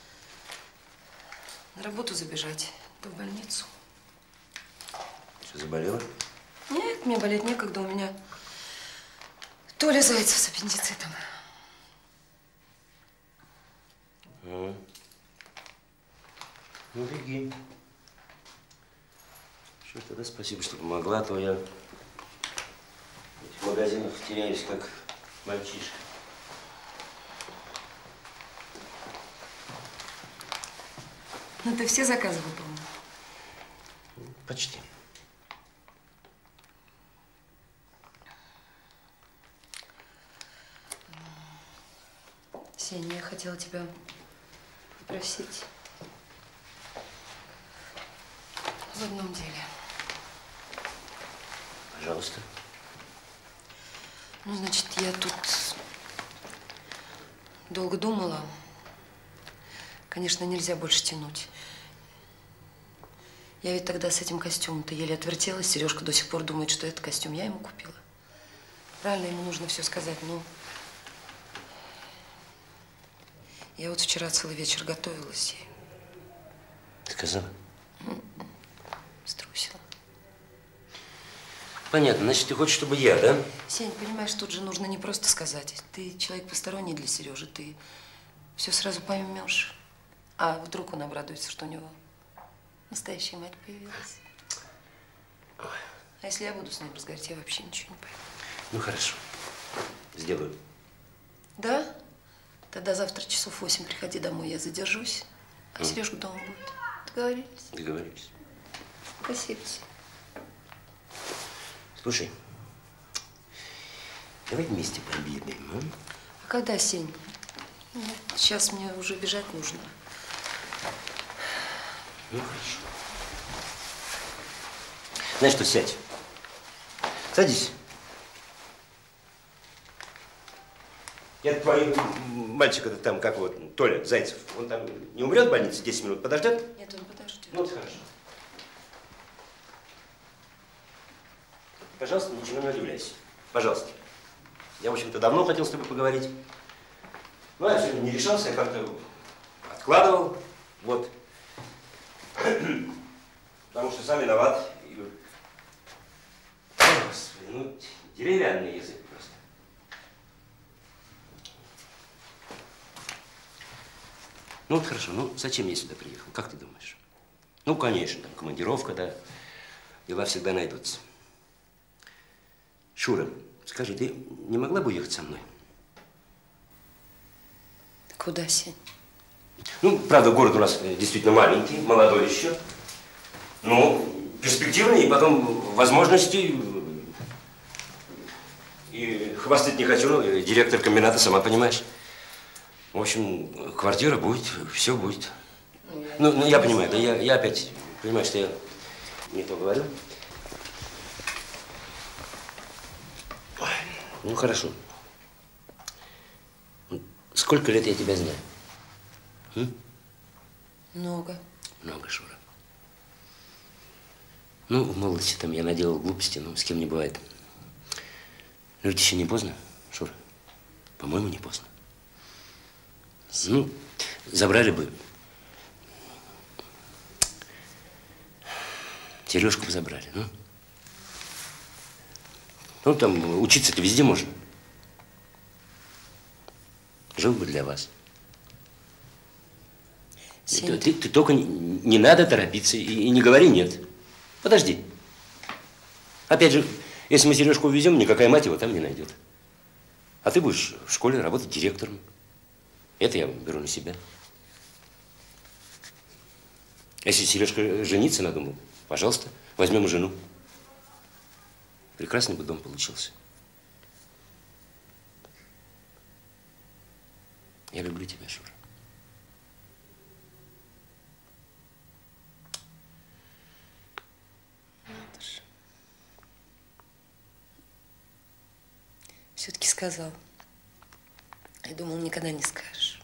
на работу забежать, да в больницу. Что, заболела? Нет, мне болеть некогда, у меня Толя Зайцев с аппендицитом. Ну, беги. Что ж, тогда спасибо, что помогла, а то я в этих магазинах теряюсь, как мальчишка. Ну, ты все заказы выполнил? Почти. Сеня, я хотела тебя попросить в одном деле. Пожалуйста. Ну, значит, я тут долго думала. Конечно, нельзя больше тянуть. Я ведь тогда с этим костюмом-то еле отвертелась. Сережка до сих пор думает, что этот костюм я ему купила. Правильно, ему нужно все сказать, но… Я вот вчера целый вечер готовилась и… Сказала? Струсила. Понятно. Значит, ты хочешь, чтобы я, да? Сень, понимаешь, тут же нужно не просто сказать. Ты человек посторонний для Сережи, ты все сразу поймешь. А вдруг он обрадуется, что у него настоящая мать появилась? А если я буду с ним разговаривать, я вообще ничего не пойму. Ну, хорошо. Сделаю. Да? Тогда завтра часов в 8 приходи домой, я задержусь, а Сережка дома будет. Договорились? Договорились. Спасибо. Слушай, давай вместе пообедаем, а? А когда, Сень? Сейчас мне уже бежать нужно. Ну, хорошо. Знаешь что, сядь. Садись. Я твой мальчик, это там, как вот, Толя Зайцев, он там не умрет в больнице, 10 минут подождет? Нет, он подождет. Ну, вот хорошо. Пожалуйста, ничего не удивляйся. Пожалуйста. Я, в общем-то, давно хотел с тобой поговорить. Ну, я сегодня не решался, я как-то откладывал. Вот. Потому что сам виноват. Господи, ну, деревянный язык просто. Ну, вот хорошо, ну, зачем я сюда приехал? Как ты думаешь? Ну, конечно, там командировка, да. Дела всегда найдутся. Шура, скажи, ты не могла бы уехать со мной? Куда, Сень? Ну, правда, город у нас действительно маленький, молодой еще. Ну, перспективный, и потом возможности. И хвастать не хочу, ну, директор комбината, сама понимаешь. В общем, квартира будет, все будет. Ну, я понимаю, да, я опять, понимаю, что я не то говорю. Ну, хорошо. Сколько лет я тебя знаю? Много. Много, Шура. Ну, в молодости там я наделал глупости, но с кем не бывает. Но ведь еще не поздно, Шура. По-моему, не поздно. Ну, забрали бы. Сережку бы забрали, ну. Ну, там учиться-то везде можно. Жил бы для вас. Ты только не надо торопиться и не говори нет. Подожди. Опять же, если мы Сережку увезем, никакая мать его там не найдет. А ты будешь в школе работать директором. Это я беру на себя. Если Сережка жениться надумал, пожалуйста, возьмем и жену. Прекрасный бы дом получился. Я люблю тебя, Шура. Надо же. Все-таки сказал. Я думал, никогда не скажешь.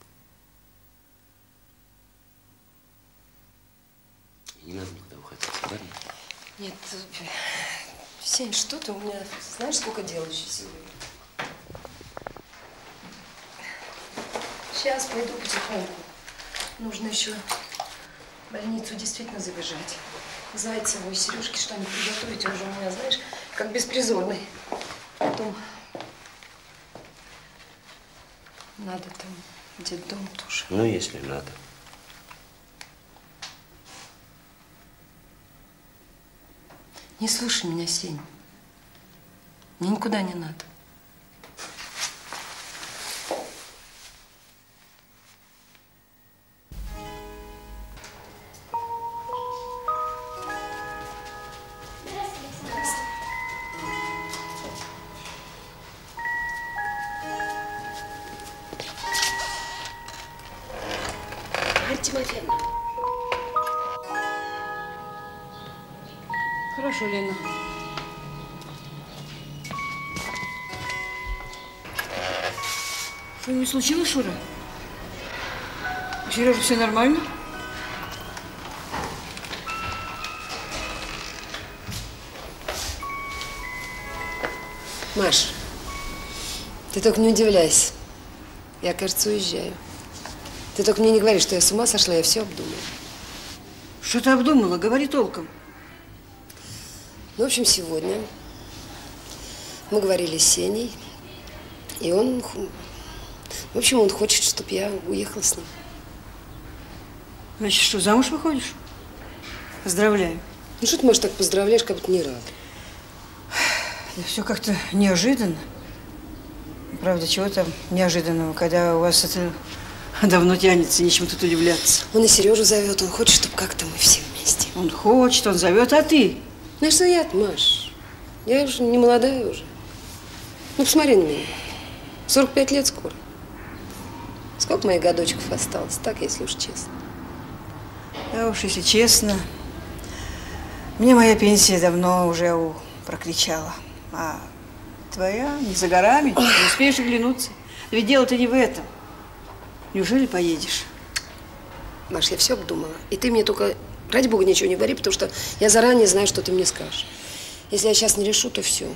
Не надо никуда уходить, ладно? Нет, Сень, что ты у меня, знаешь, сколько дел еще сегодня? Сейчас пойду потихоньку. Нужно еще в больницу действительно забежать. Зайцеву и Сережке что-нибудь приготовить. Он же у меня, знаешь, как беспризорный. Потом надо там детдом тоже. Ну, если надо. Не слушай меня, Сень. Мне никуда не надо. Тимофеевна. Хорошо, Лена. Что-нибудь случилось, Шура? У Сережи все нормально? Маш, ты только не удивляйся. Я, кажется, уезжаю. Ты только мне не говори, что я с ума сошла, я все обдумала. Что ты обдумала? Говори толком. Ну, в общем, сегодня мы говорили с Сеней, и он, в общем, он хочет, чтобы я уехала с ним. Значит, что, замуж выходишь? Поздравляю. Ну, что ты, может, так поздравляешь, как будто не рада? Да все как-то неожиданно. Правда, чего-то неожиданного, когда у вас это давно тянется, нечем тут удивляться. Он и Сережу зовет, он хочет, чтобы как-то мы все вместе. Он хочет, он зовет, а ты? Ну что я, Маш? Я уже не молодая уже. Ну, посмотри на меня. 45 лет скоро. Сколько моих годочков осталось, так, если уж честно. Да уж, если честно, мне моя пенсия давно уже прокричала. А твоя не за горами, не успеешь оглянуться. Ведь дело-то не в этом. Неужели поедешь? Маш, я все обдумала. И ты мне только, ради бога, ничего не говори, потому что я заранее знаю, что ты мне скажешь. Если я сейчас не решу, то все.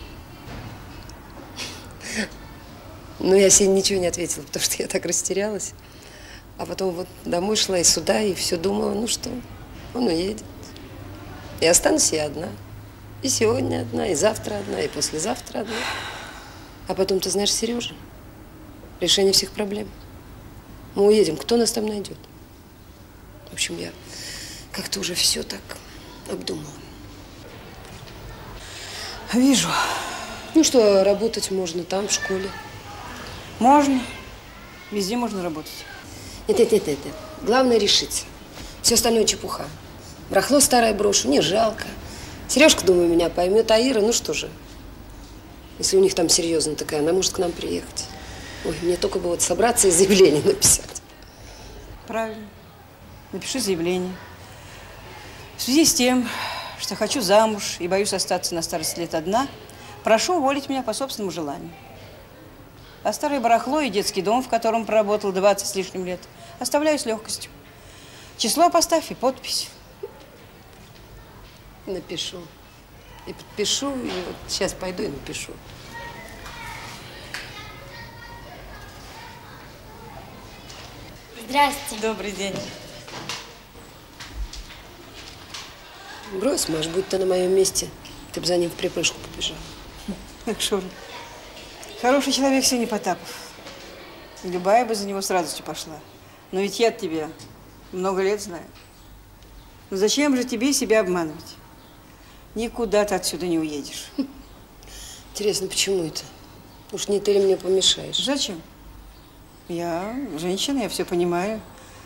Но я Сене ничего не ответила, потому что я так растерялась. А потом вот домой шла и сюда, и все думала, ну что, он уедет. И останусь я одна. И сегодня одна, и завтра одна, и послезавтра одна. А потом, ты знаешь, Сережа, решение всех проблем. Мы уедем, кто нас там найдет? В общем, я как-то уже все так обдумала. Вижу. Ну что, работать можно там, в школе. Можно. Везде можно работать. Нет. Главное решиться. Все остальное чепуха. Барахло старое брошу, не жалко. Сережка, думаю, меня поймет, а Ира, ну что же. Если у них там серьезно такая, она может к нам приехать. Ой, мне только бы вот собраться и заявление написать. Правильно. Напиши заявление. В связи с тем, что хочу замуж и боюсь остаться на старость лет одна, прошу уволить меня по собственному желанию. А старое барахло и детский дом, в котором проработал 20 с лишним лет, оставляю с легкостью. Число поставь и подпись. Напишу. И подпишу, и вот сейчас пойду и напишу. Здрасте. Добрый день. Брось, Маш, будь ты на моем месте, ты бы за ним в припрыжку побежал. Шура, хороший человек Сеня Потапов. И любая бы за него с радостью пошла. Но ведь я от тебя много лет знаю. Ну зачем же тебе себя обманывать? Никуда ты отсюда не уедешь. Интересно, почему это? Уж не ты ли мне помешаешь? Зачем? Я женщина, я все понимаю.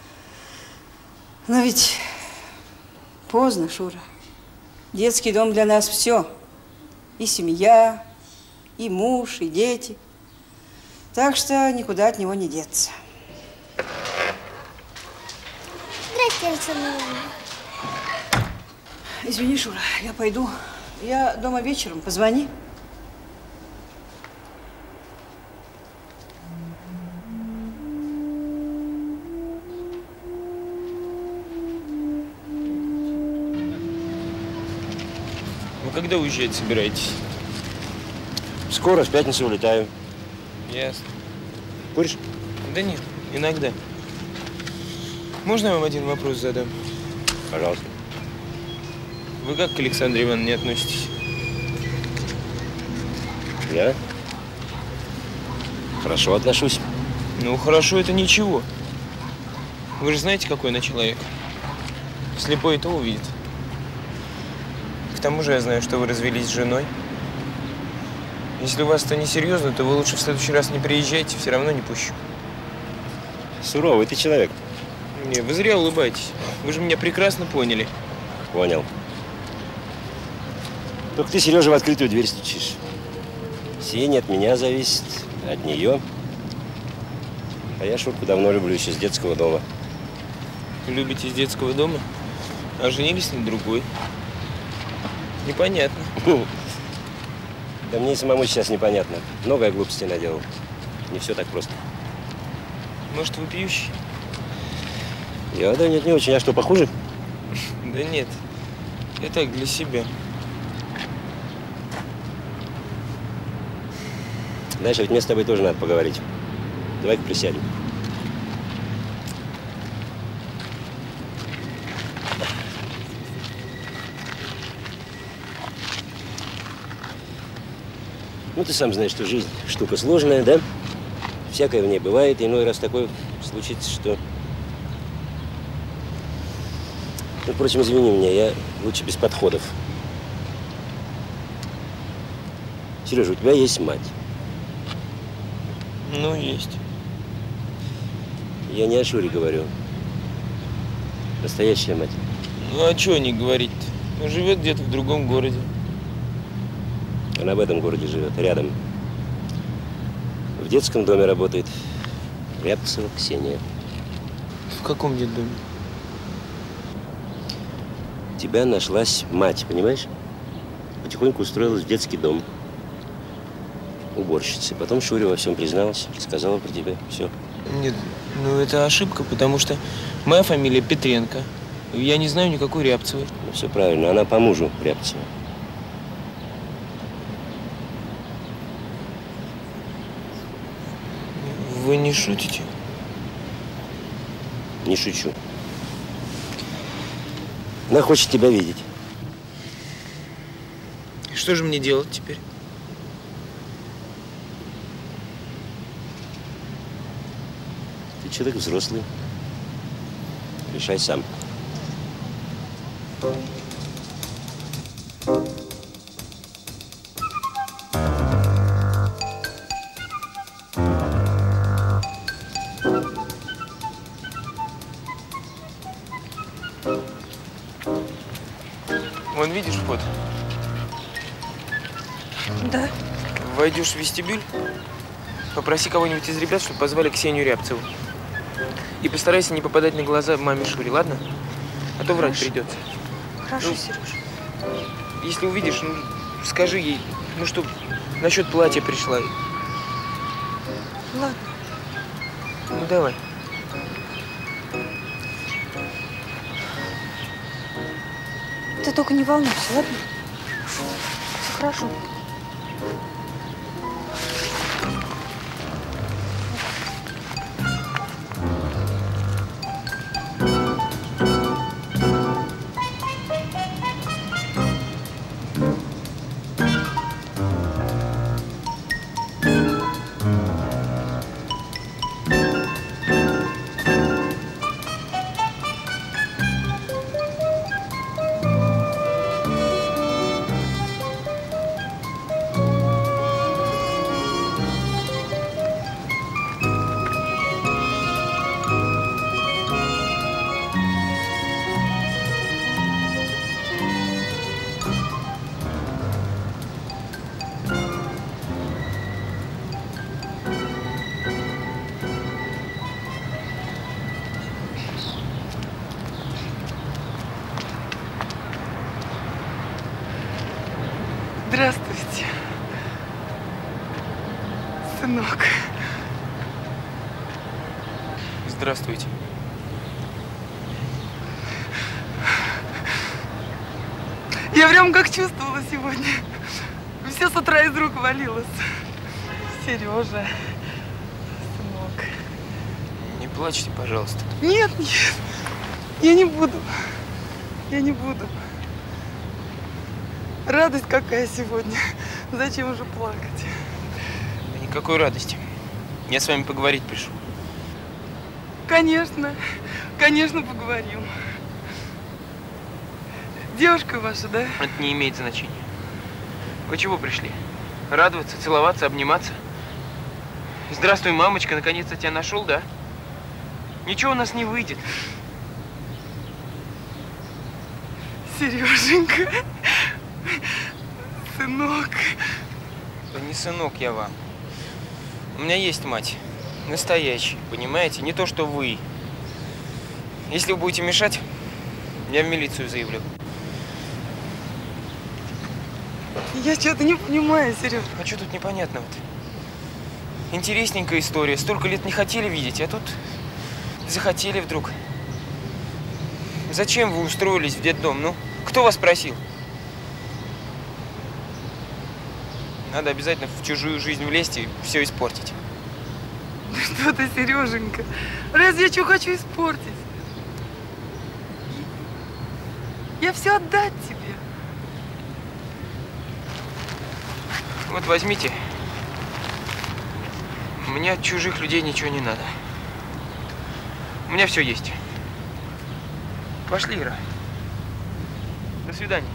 Но ведь поздно, Шура. Детский дом для нас все. И семья, и муж, и дети. Так что никуда от него не деться. Здрасте, Александра Ивановна. Извини, Шура, я пойду. Я дома вечером, позвони. Вы когда уезжать собираетесь? Скоро, в пятницу улетаю. Ясно. Куришь? Да нет, иногда. Можно я вам один вопрос задам? Пожалуйста. Вы как к Александре Ивановне относитесь? Я? Хорошо отношусь. Ну, хорошо, это ничего. Вы же знаете, какой она человек. Слепой то увидит. К тому же я знаю, что вы развелись с женой. Если у вас это несерьезно, то вы лучше в следующий раз не приезжайте, все равно не пущу. Суровый ты человек. Не, вы зря улыбаетесь. Вы же меня прекрасно поняли. Понял. Только ты, Сережа, в открытую дверь стучишь. Сеня от меня зависит, от нее. А я Шурку давно люблю, еще с детского дома. Любите с детского дома? А женились на другой? Непонятно. Да мне и самому сейчас непонятно. Много я глупостей наделал. Не все так просто. Может, вы пьющий? Я, да нет, не очень. А что, похуже? Да нет. Я так, для себя. Знаешь, ведь мне с тобой тоже надо поговорить. Давай-ка присядем. Ну, ты сам знаешь, что жизнь штука сложная, да? Всякое в ней бывает, и иной раз такое случится, что… Ну, впрочем, извини меня, я лучше без подходов. Сережа, у тебя есть мать. Ну, есть. Я не о Шуре говорю. Настоящая мать. Ну, а что не говорить-то? Живет где-то в другом городе. Она в этом городе живет, рядом. В детском доме работает. Рябцева Ксения. В каком детдоме? У тебя нашлась мать, понимаешь? Потихоньку устроилась в детский дом. Уборщицей. Потом Шуре во всем призналась, сказала про тебя. Все. Нет, ну это ошибка, потому что моя фамилия Петренко. Я не знаю никакой Рябцевой. Ну, все правильно. Она по мужу Рябцева. Вы не шутите? Не шучу. Она хочет тебя видеть. Что же мне делать теперь? Ты человек взрослый. Решай сам. Вон, видишь вход? Да. Войдешь в вестибюль, попроси кого-нибудь из ребят, чтобы позвали Ксению Рябцеву. И постарайся не попадать на глаза маме Шуре, ладно? А то врать придется. Хорошо, Ну, Сереж. Если увидишь, ну, скажи ей, ну, что насчет платья пришла. Ладно. Ну, давай. Ты только не волнуйся, ладно? Все хорошо. Здравствуйте, сынок. Здравствуйте. Я прям как чувствовала сегодня. Все с утра из рук валилось. Сережа, сынок. Не плачьте, пожалуйста. Нет, нет, я не буду. Я не буду. Радость какая сегодня. Зачем уже плакать? Да никакой радости. Я с вами поговорить пришел. Конечно, конечно, поговорим. Девушка ваша, да? Это не имеет значения. Вы чего пришли? Радоваться, целоваться, обниматься? Здравствуй, мамочка, наконец-то тебя нашел, да? Ничего у нас не выйдет. Сереженька, сынок. Да не сынок я вам. У меня есть мать. Настоящая, понимаете? Не то, что вы. Если вы будете мешать, я в милицию заявлю. Я что-то не понимаю, Сереж. А что тут непонятного-то? Интересненькая история. Столько лет не хотели видеть, а тут захотели вдруг. Зачем вы устроились в детдом? Ну, кто вас просил? Надо обязательно в чужую жизнь влезть и все испортить. Что ты, Сереженька? Разве я что хочу испортить? Я все отдать тебе. Вот возьмите. Мне от чужих людей ничего не надо. У меня все есть. Пошли, Ира. До свидания.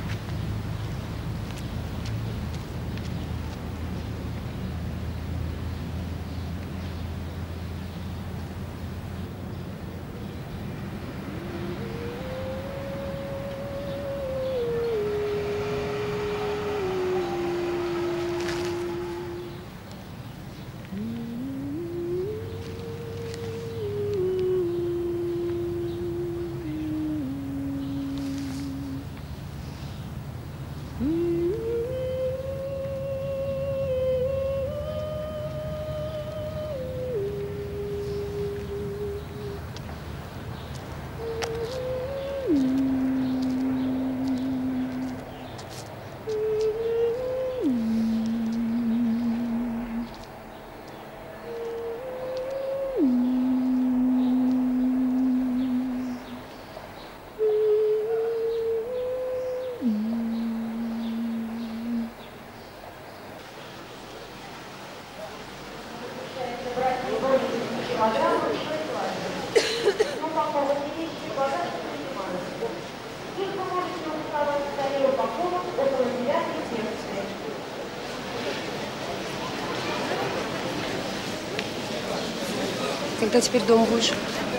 Когда теперь дома будешь?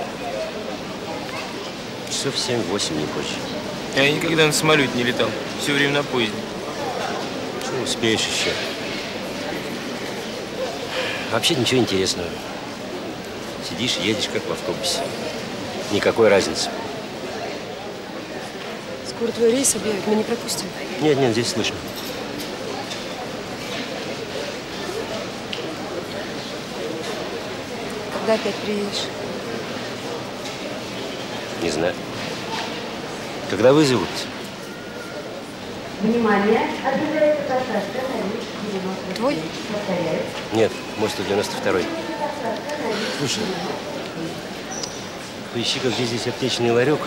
Часов 7-8, не позже. Я никогда на самолете не летал. Все время на поезде. Что успеешь еще? Вообще ничего интересного. Сидишь, едешь, как в автобусе. Никакой разницы. Скоро твой рейс объявят, мы не пропустим. Нет, нет, здесь слышно. Когда опять приедешь? Не знаю. Когда вызовут? Внимание, объявляется посадка на рейс 90. Твой? Нет, мой 192-й. Слушай, поищи-ка, где здесь аптечный ларек.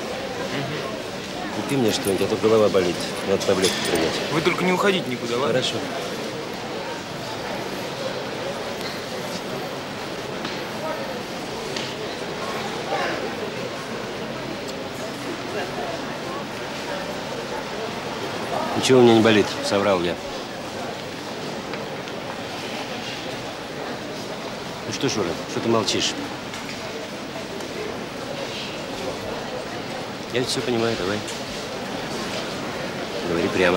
Купи мне что-нибудь, а то голова болит. Надо таблетку принять. Вы только не уходите никуда, ладно? Хорошо. Ничего у меня не болит, соврал я. Ну что, Шура, что ты молчишь? Я ведь все понимаю, давай. Говори прямо.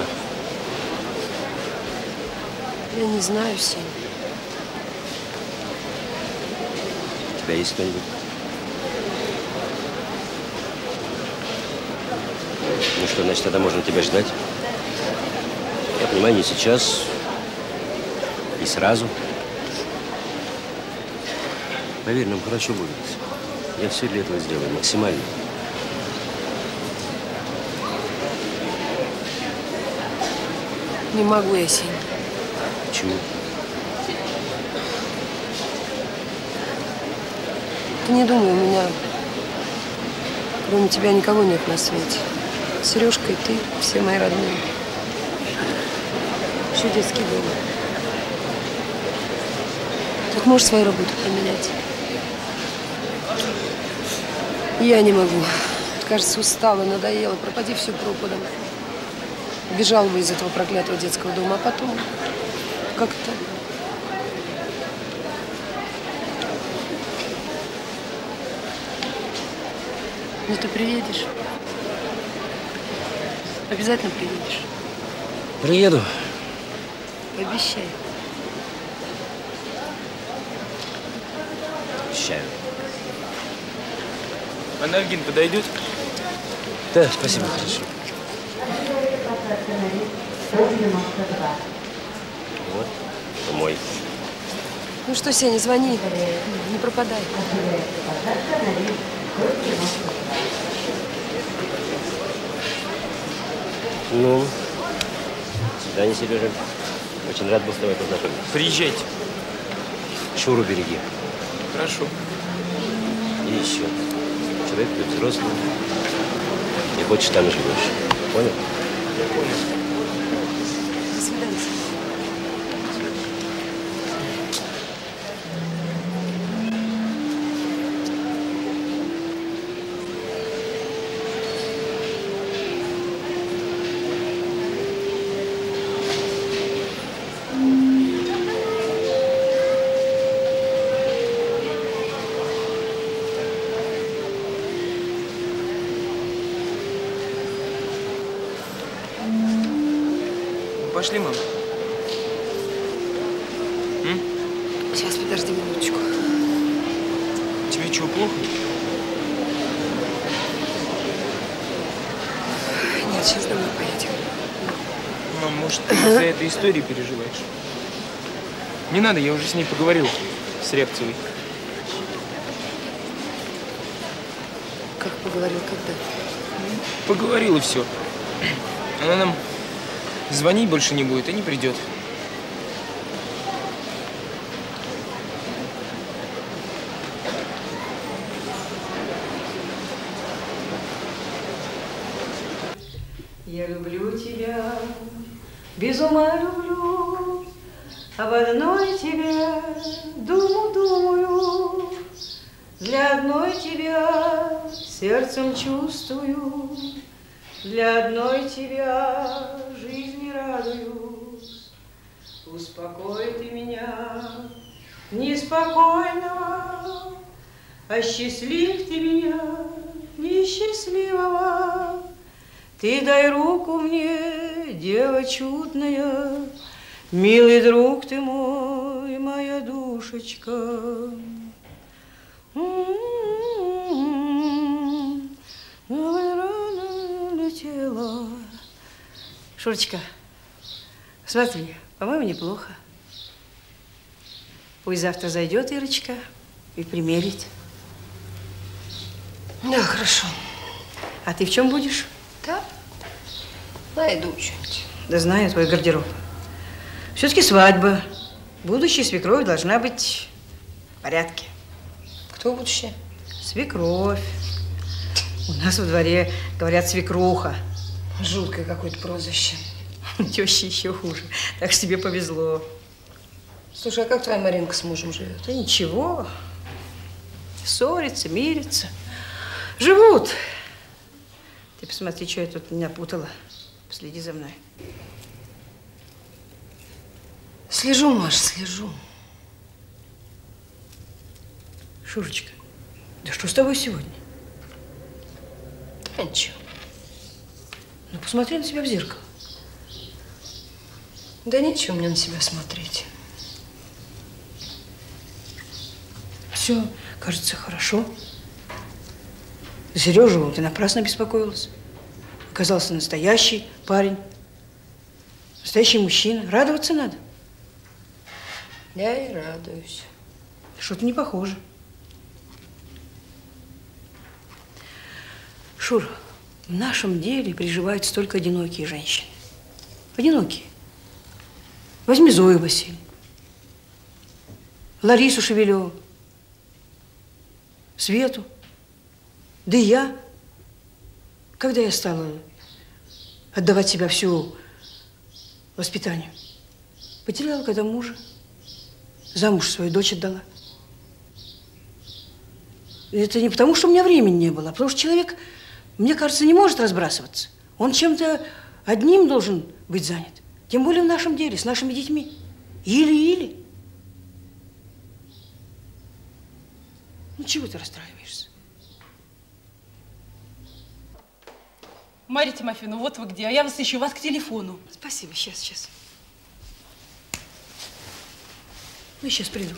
Я не знаю, Сень. У тебя есть кто-нибудь? Ну что, значит, тогда можно тебя ждать? Я понимаю, не сейчас, не сразу. Поверь, нам хорошо будет. Я все для этого сделаю, максимально. Не могу я, Сень. Почему? Ты не думай, у меня кроме тебя никого нет на свете. Сережка и ты, все мои родные. Еще детский дом. Так можешь свою работу поменять? Я не могу. Кажется, устала, надоела. Пропади все пропадом. Бежала бы из этого проклятого детского дома, а потом как-то... Ну ты приедешь? Обязательно приедешь? Приеду. Обещай. Обещаю. Анальгин подойдет? Да, спасибо, хорошо. Вот, мой. Ну что, Сеня, звони, не пропадай. Ну, до свидания, Сережа. Очень рад был с тобой познакомиться. Приезжайте. Шуру береги. Хорошо. И еще. Человек ты взрослый. И хочешь, там и живешь. Понял? Я понял. До свидания. Пошли, мам. Сейчас, подожди минуточку. Тебе чего, плохо? Нет, сейчас домой поедем. Мам, может, ты из-за этой истории переживаешь? Не надо, я уже с ней поговорил, с Рябцевой. Как поговорил, когда? Поговорил и все. Она нам звонить больше не будет и не придет. Я люблю тебя, без ума люблю, об одной тебе думаю, для одной тебя сердцем чувствую, для одной тебя жизни радуюсь. Успокой ты меня, неспокойного, Осчастливьте меня, несчастливого. Ты дай руку мне, дева чудная, милый друг ты мой, моя душечка. Летела. Шурочка, смотри, по-моему, неплохо. Пусть завтра зайдет Ирочка и примерит. Да, хорошо. А ты в чем будешь? Да? Найду что-нибудь. Да знаю твой гардероб. Все-таки свадьба. Будущая свекровь должна быть в порядке. Кто будущая? Свекровь. У нас во дворе говорят свекруха. Жуткое какое-то прозвище. Теща еще хуже. Так что тебе повезло. Слушай, а как твоя Маринка с мужем живет? Да ничего. Ссорится, мирится. Живут. Ты посмотри, что я тут меня путала. Следи за мной. Слежу, Маша, слежу. Шурочка, да что с тобой сегодня? Да ничего. Ну, посмотри на себя в зеркало. Да нечего мне на себя смотреть. Все, кажется, хорошо. За Сережу ты напрасно беспокоилась. Оказался настоящий парень. Настоящий мужчина. Радоваться надо. Я и радуюсь. Что-то не похоже. Шур, в нашем деле приживаются только одинокие женщины. Одинокие. Возьми Зою Васильевну, Ларису Шевелеву, Свету, да и я. Когда я стала отдавать себя всю воспитанию? Потеряла, когда мужа. Замуж свою дочь отдала. И это не потому, что у меня времени не было, а потому что человек, мне кажется, не может разбрасываться. Он чем-то одним должен быть занят. Тем более в нашем деле, с нашими детьми. Или-или. Ну, чего ты расстраиваешься? Марья Тимофеевна, вот вы где, а я вас ищу, вас к телефону. Спасибо, сейчас. Ну, сейчас приду.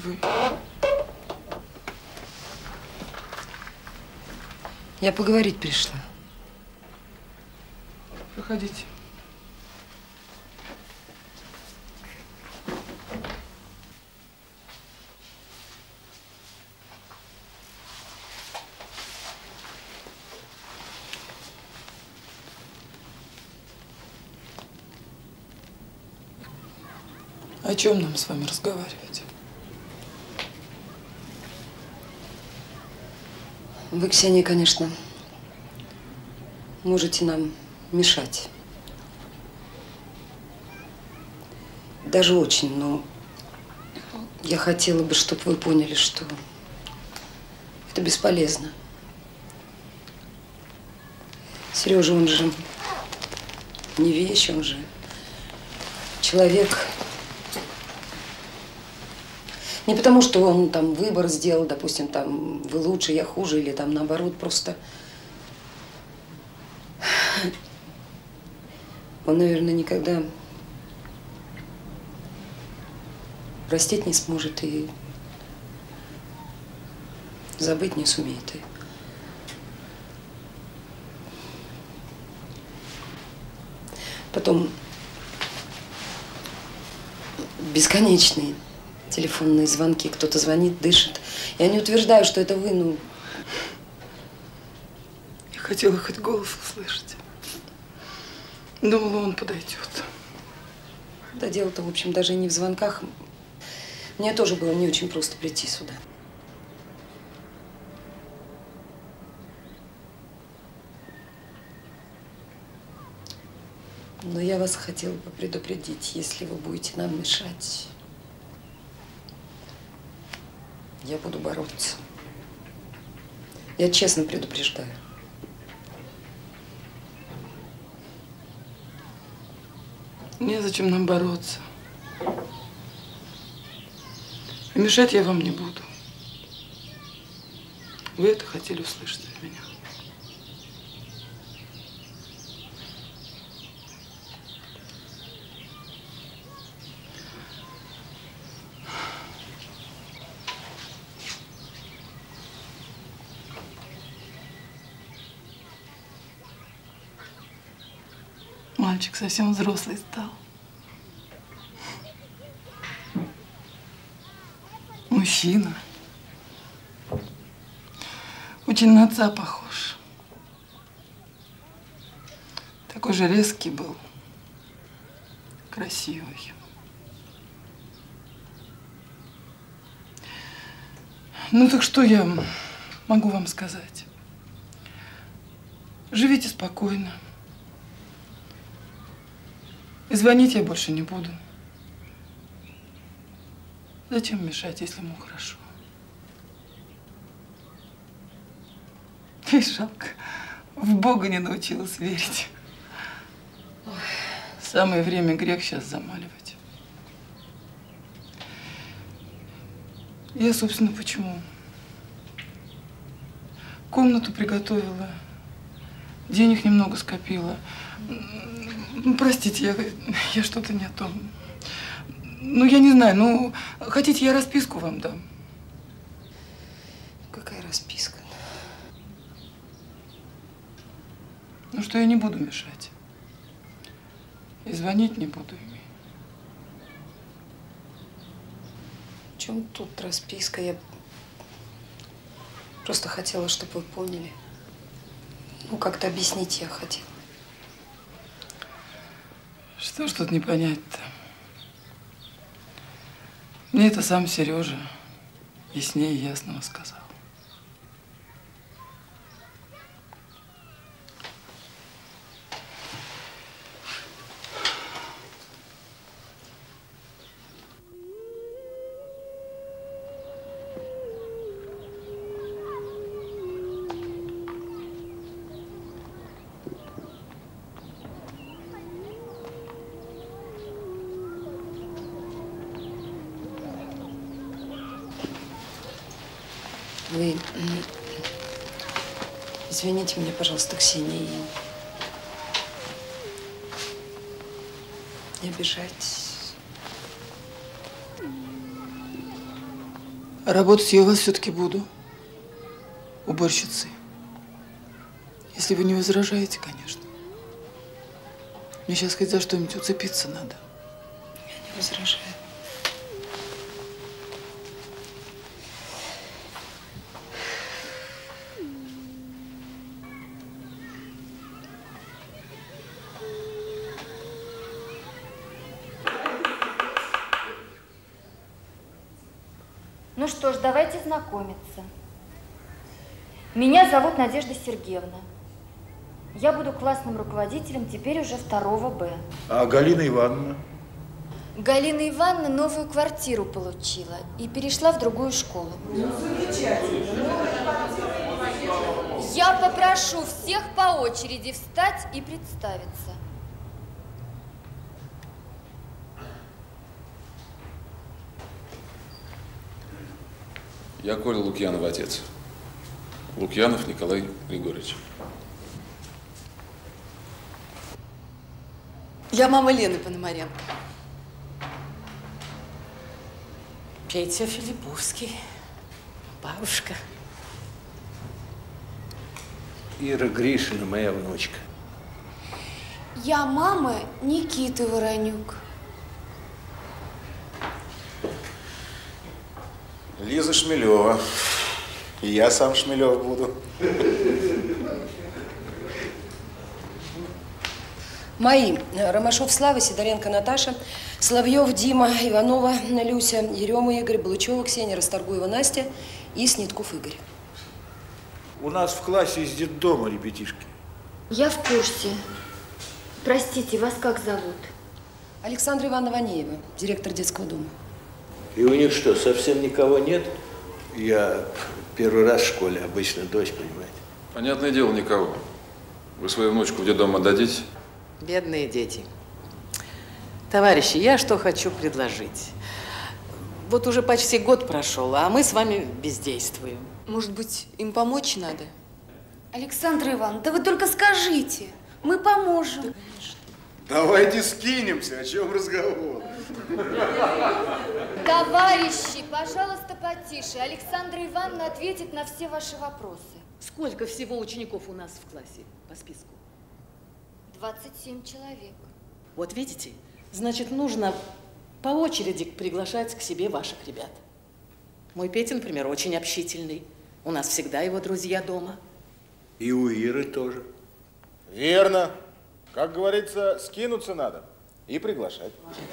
вы? Я поговорить пришла. Проходите. О чем нам с вами разговаривать? Вы, Ксения, конечно, можете нам мешать. Даже очень, но я хотела бы, чтобы вы поняли, что это бесполезно. Сережа, он же не вещь, он же человек. Не потому, что он там выбор сделал, допустим, там вы лучше, я хуже, или там наоборот, просто он, наверное, никогда простить не сможет и забыть не сумеет. И потом бесконечные телефонные звонки, кто-то звонит, дышит. Я не утверждаю, что это вы, но… Я хотела хоть голос услышать. Думала, он подойдет. Да дело-то, в общем, даже не в звонках. Мне тоже было не очень просто прийти сюда. Но я вас хотела бы предупредить, если вы будете нам мешать, я буду бороться. Я честно предупреждаю. Незачем нам бороться. И мешать я вам не буду. Вы это хотели услышать от меня. Мальчик совсем взрослый стал. Мужчина. Очень на отца похож. Такой же резкий был. Красивый. Ну так что я могу вам сказать? Живите спокойно. И звонить я больше не буду. Зачем мешать, если ему хорошо? И жалко, в Бога не научилась верить. Самое время грех сейчас замаливать. Я, собственно, почему? Комнату приготовила, денег немного скопила. Простите, я что-то не о том. Ну, я не знаю, ну, хотите, я расписку вам дам? Какая расписка? Ну, что я не буду мешать. И звонить не буду ими. В чем тут расписка? Я просто хотела, чтобы вы поняли. Ну, как-то объяснить я хотела. Что ж тут не понять-то? Мне это сам Сережа яснее ясного сказал. Вы извините меня, пожалуйста, Ксения, и не обижайтесь. А работать я у вас все-таки буду. Уборщицей. Если вы не возражаете, конечно. Мне сейчас хоть за что-нибудь уцепиться надо. Я не возражаю. Ну что ж, давайте знакомиться. Меня зовут Надежда Сергеевна. Я буду классным руководителем теперь уже 2 Б. А Галина Ивановна? Галина Ивановна новую квартиру получила и перешла в другую школу. Я попрошу всех по очереди встать и представиться. Я Коля Лукьянов, отец. Лукьянов Николай Григорьевич. Я мама Лены Пономаренко. Петя Филипповский. Бабушка. Ира Гришина, моя внучка. Я мама Никиты Воронюк. Лиза Шмелева. И я сам Шмелев буду. Мои. Ромашов Слава, Сидоренко Наташа, Соловьев Дима, Иванова Люся, Ерема Игорь, Балычева Ксения, Расторгуева Настя и Снитков Игорь. У нас в классе из детдома ребятишки. Я в курсе. Простите, вас как зовут? Александра Ивановна Ванеева, директор детского дома. И у них что, совсем никого нет? Я первый раз в школе, обычно дочь, понимаете. Понятное дело, никого. Вы свою внучку в детдом отдадите? Бедные дети. Товарищи, я что хочу предложить. Вот уже почти год прошел, а мы с вами бездействуем. Может быть, им помочь надо? Александра Ивановна, да вы только скажите. Мы поможем. Давайте скинемся, о чем разговор? Товарищи, пожалуйста, потише. Александра Ивановна ответит на все ваши вопросы. Сколько всего учеников у нас в классе по списку? 27 человек. Вот видите, значит, нужно по очереди приглашать к себе ваших ребят. Мой Петя, например, очень общительный. У нас всегда его друзья дома. И у Иры тоже. Верно. Как говорится, скинуться надо и приглашать.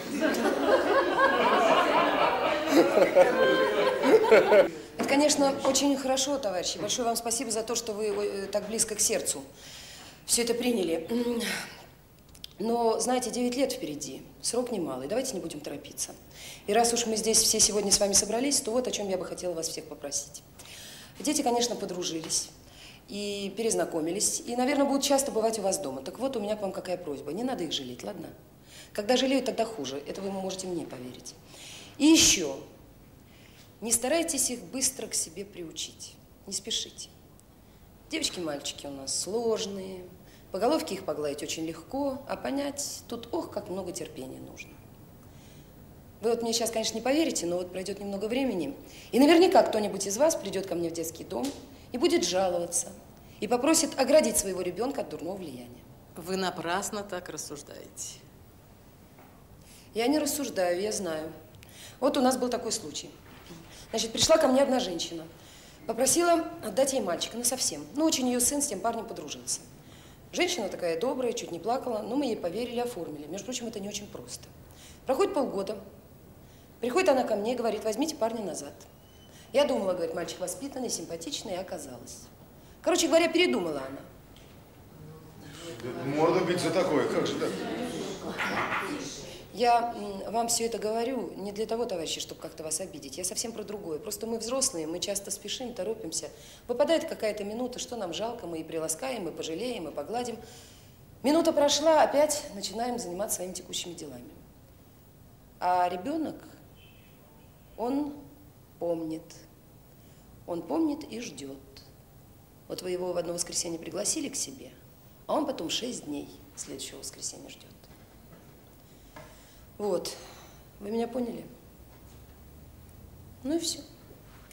Это, конечно, очень хорошо, товарищи. Большое вам спасибо за то, что вы так близко к сердцу все это приняли. Но, знаете, 9 лет впереди. Срок немалый. Давайте не будем торопиться. И раз уж мы здесь все сегодня с вами собрались, то вот о чем я бы хотела вас всех попросить. Дети, конечно, подружились и перезнакомились, и, наверное, будут часто бывать у вас дома. Так вот, у меня к вам какая просьба. Не надо их жалеть, ладно? Когда жалеют, тогда хуже. Это вы можете мне поверить. И еще. Не старайтесь их быстро к себе приучить. Не спешите. Девочки и мальчики у нас сложные. По головке их погладить очень легко, а понять тут, ох, как много терпения нужно. Вы вот мне сейчас, конечно, не поверите, но вот пройдет немного времени, и наверняка кто-нибудь из вас придет ко мне в детский дом и будет жаловаться, и попросит оградить своего ребенка от дурного влияния. Вы напрасно так рассуждаете. Я не рассуждаю, я знаю. Вот у нас был такой случай. Значит, пришла ко мне одна женщина, попросила отдать ей мальчика, насовсем. Ну, очень ее сын с тем парнем подружился. Женщина такая добрая, чуть не плакала, но мы ей поверили, оформили. Между прочим, это не очень просто. Проходит полгода. Приходит она ко мне и говорит, возьмите парня назад. Я думала, говорит, мальчик воспитанный, симпатичный, и оказалось. Короче говоря, передумала она. Морду бить за такое, как же так? Я вам все это говорю не для того, товарищи, чтобы как-то вас обидеть. Я совсем про другое. Просто мы взрослые, мы часто спешим, торопимся. Выпадает какая-то минута, что нам жалко, мы и приласкаем, и пожалеем, и погладим. Минута прошла, опять начинаем заниматься своими текущими делами. А ребенок, он помнит. Он помнит и ждет. Вот вы его в одно воскресенье пригласили к себе, а он потом 6 дней следующего воскресенья ждет. Вот. Вы меня поняли? Ну и все.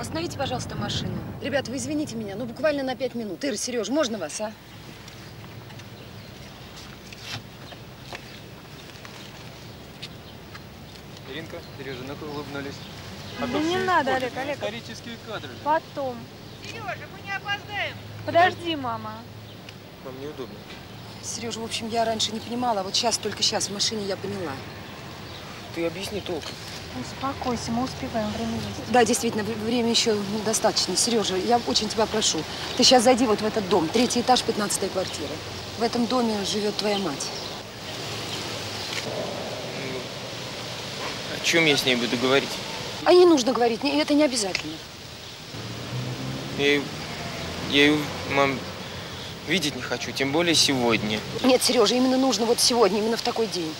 остановите, пожалуйста, машину. Ребята, вы извините меня, ну буквально на 5 минут. Ира, Сереж, можно вас, а? Иринка, Сережа, ну-ка улыбнулись. Да не надо, Олег, Олег. Исторические кадры. Потом. Сережа, мы не опоздаем. Подожди, мама. Вам неудобно. Сережа, в общем, я раньше не понимала, а вот сейчас, только сейчас в машине я поняла. Ты объясни толком. Успокойся, мы успеваем, время есть. Да, действительно, время еще недостаточно. Сережа, я очень тебя прошу, ты сейчас зайди вот в этот дом, 3-й этаж, 15-я квартира. В этом доме живет твоя мать. О чем я с ней буду говорить? А ей нужно говорить, это не обязательно. Я ее, мам, видеть не хочу, тем более сегодня. Нет, Сережа, именно нужно вот сегодня, именно в такой день.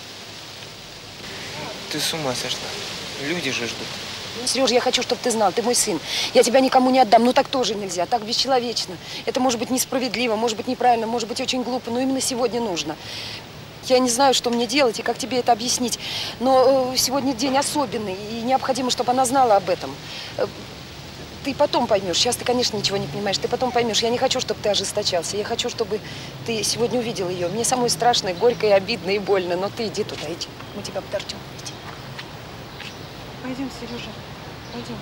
Ты с ума сошла. Люди же ждут. Сережа, я хочу, чтобы ты знал, ты мой сын. Я тебя никому не отдам. Ну так тоже нельзя, так бесчеловечно. Это может быть несправедливо, может быть неправильно, может быть очень глупо, но именно сегодня нужно. Я не знаю, что мне делать и как тебе это объяснить, но сегодня день особенный, и необходимо, чтобы она знала об этом. Ты потом поймешь. Сейчас ты, конечно, ничего не понимаешь. Ты потом поймешь. Я не хочу, чтобы ты ожесточался. Я хочу, чтобы ты сегодня увидел ее. Мне самое страшное, горько и обидно, и больно. Но ты иди туда, иди. Мы тебя подождем. Иди. Пойдем, Сережа, пойдем.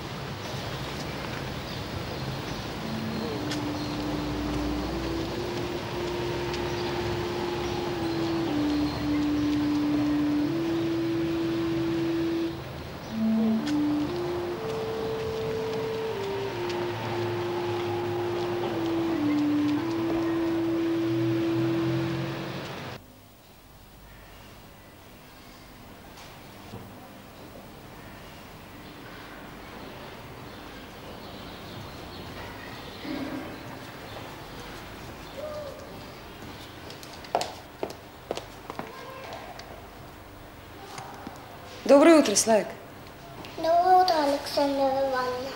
Доброе утро, Славик. Доброе утро, Александра Ивановна.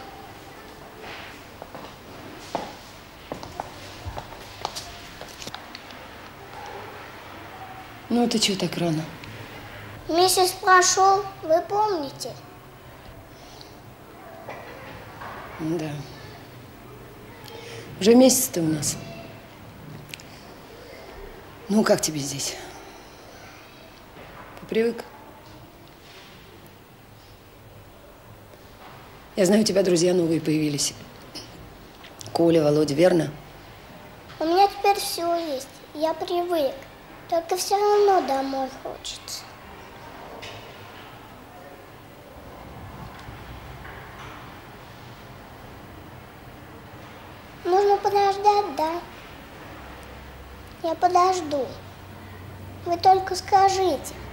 Ну, ты чего так рано? Месяц прошел, вы помните? Да. Уже месяц-то у нас. Ну, как тебе здесь? Попривык? Я знаю, у тебя друзья новые появились. Коля, Володя, верно? У меня теперь все есть. Я привык. Только все равно домой хочется. Можно подождать, да? Я подожду. Вы только скажите.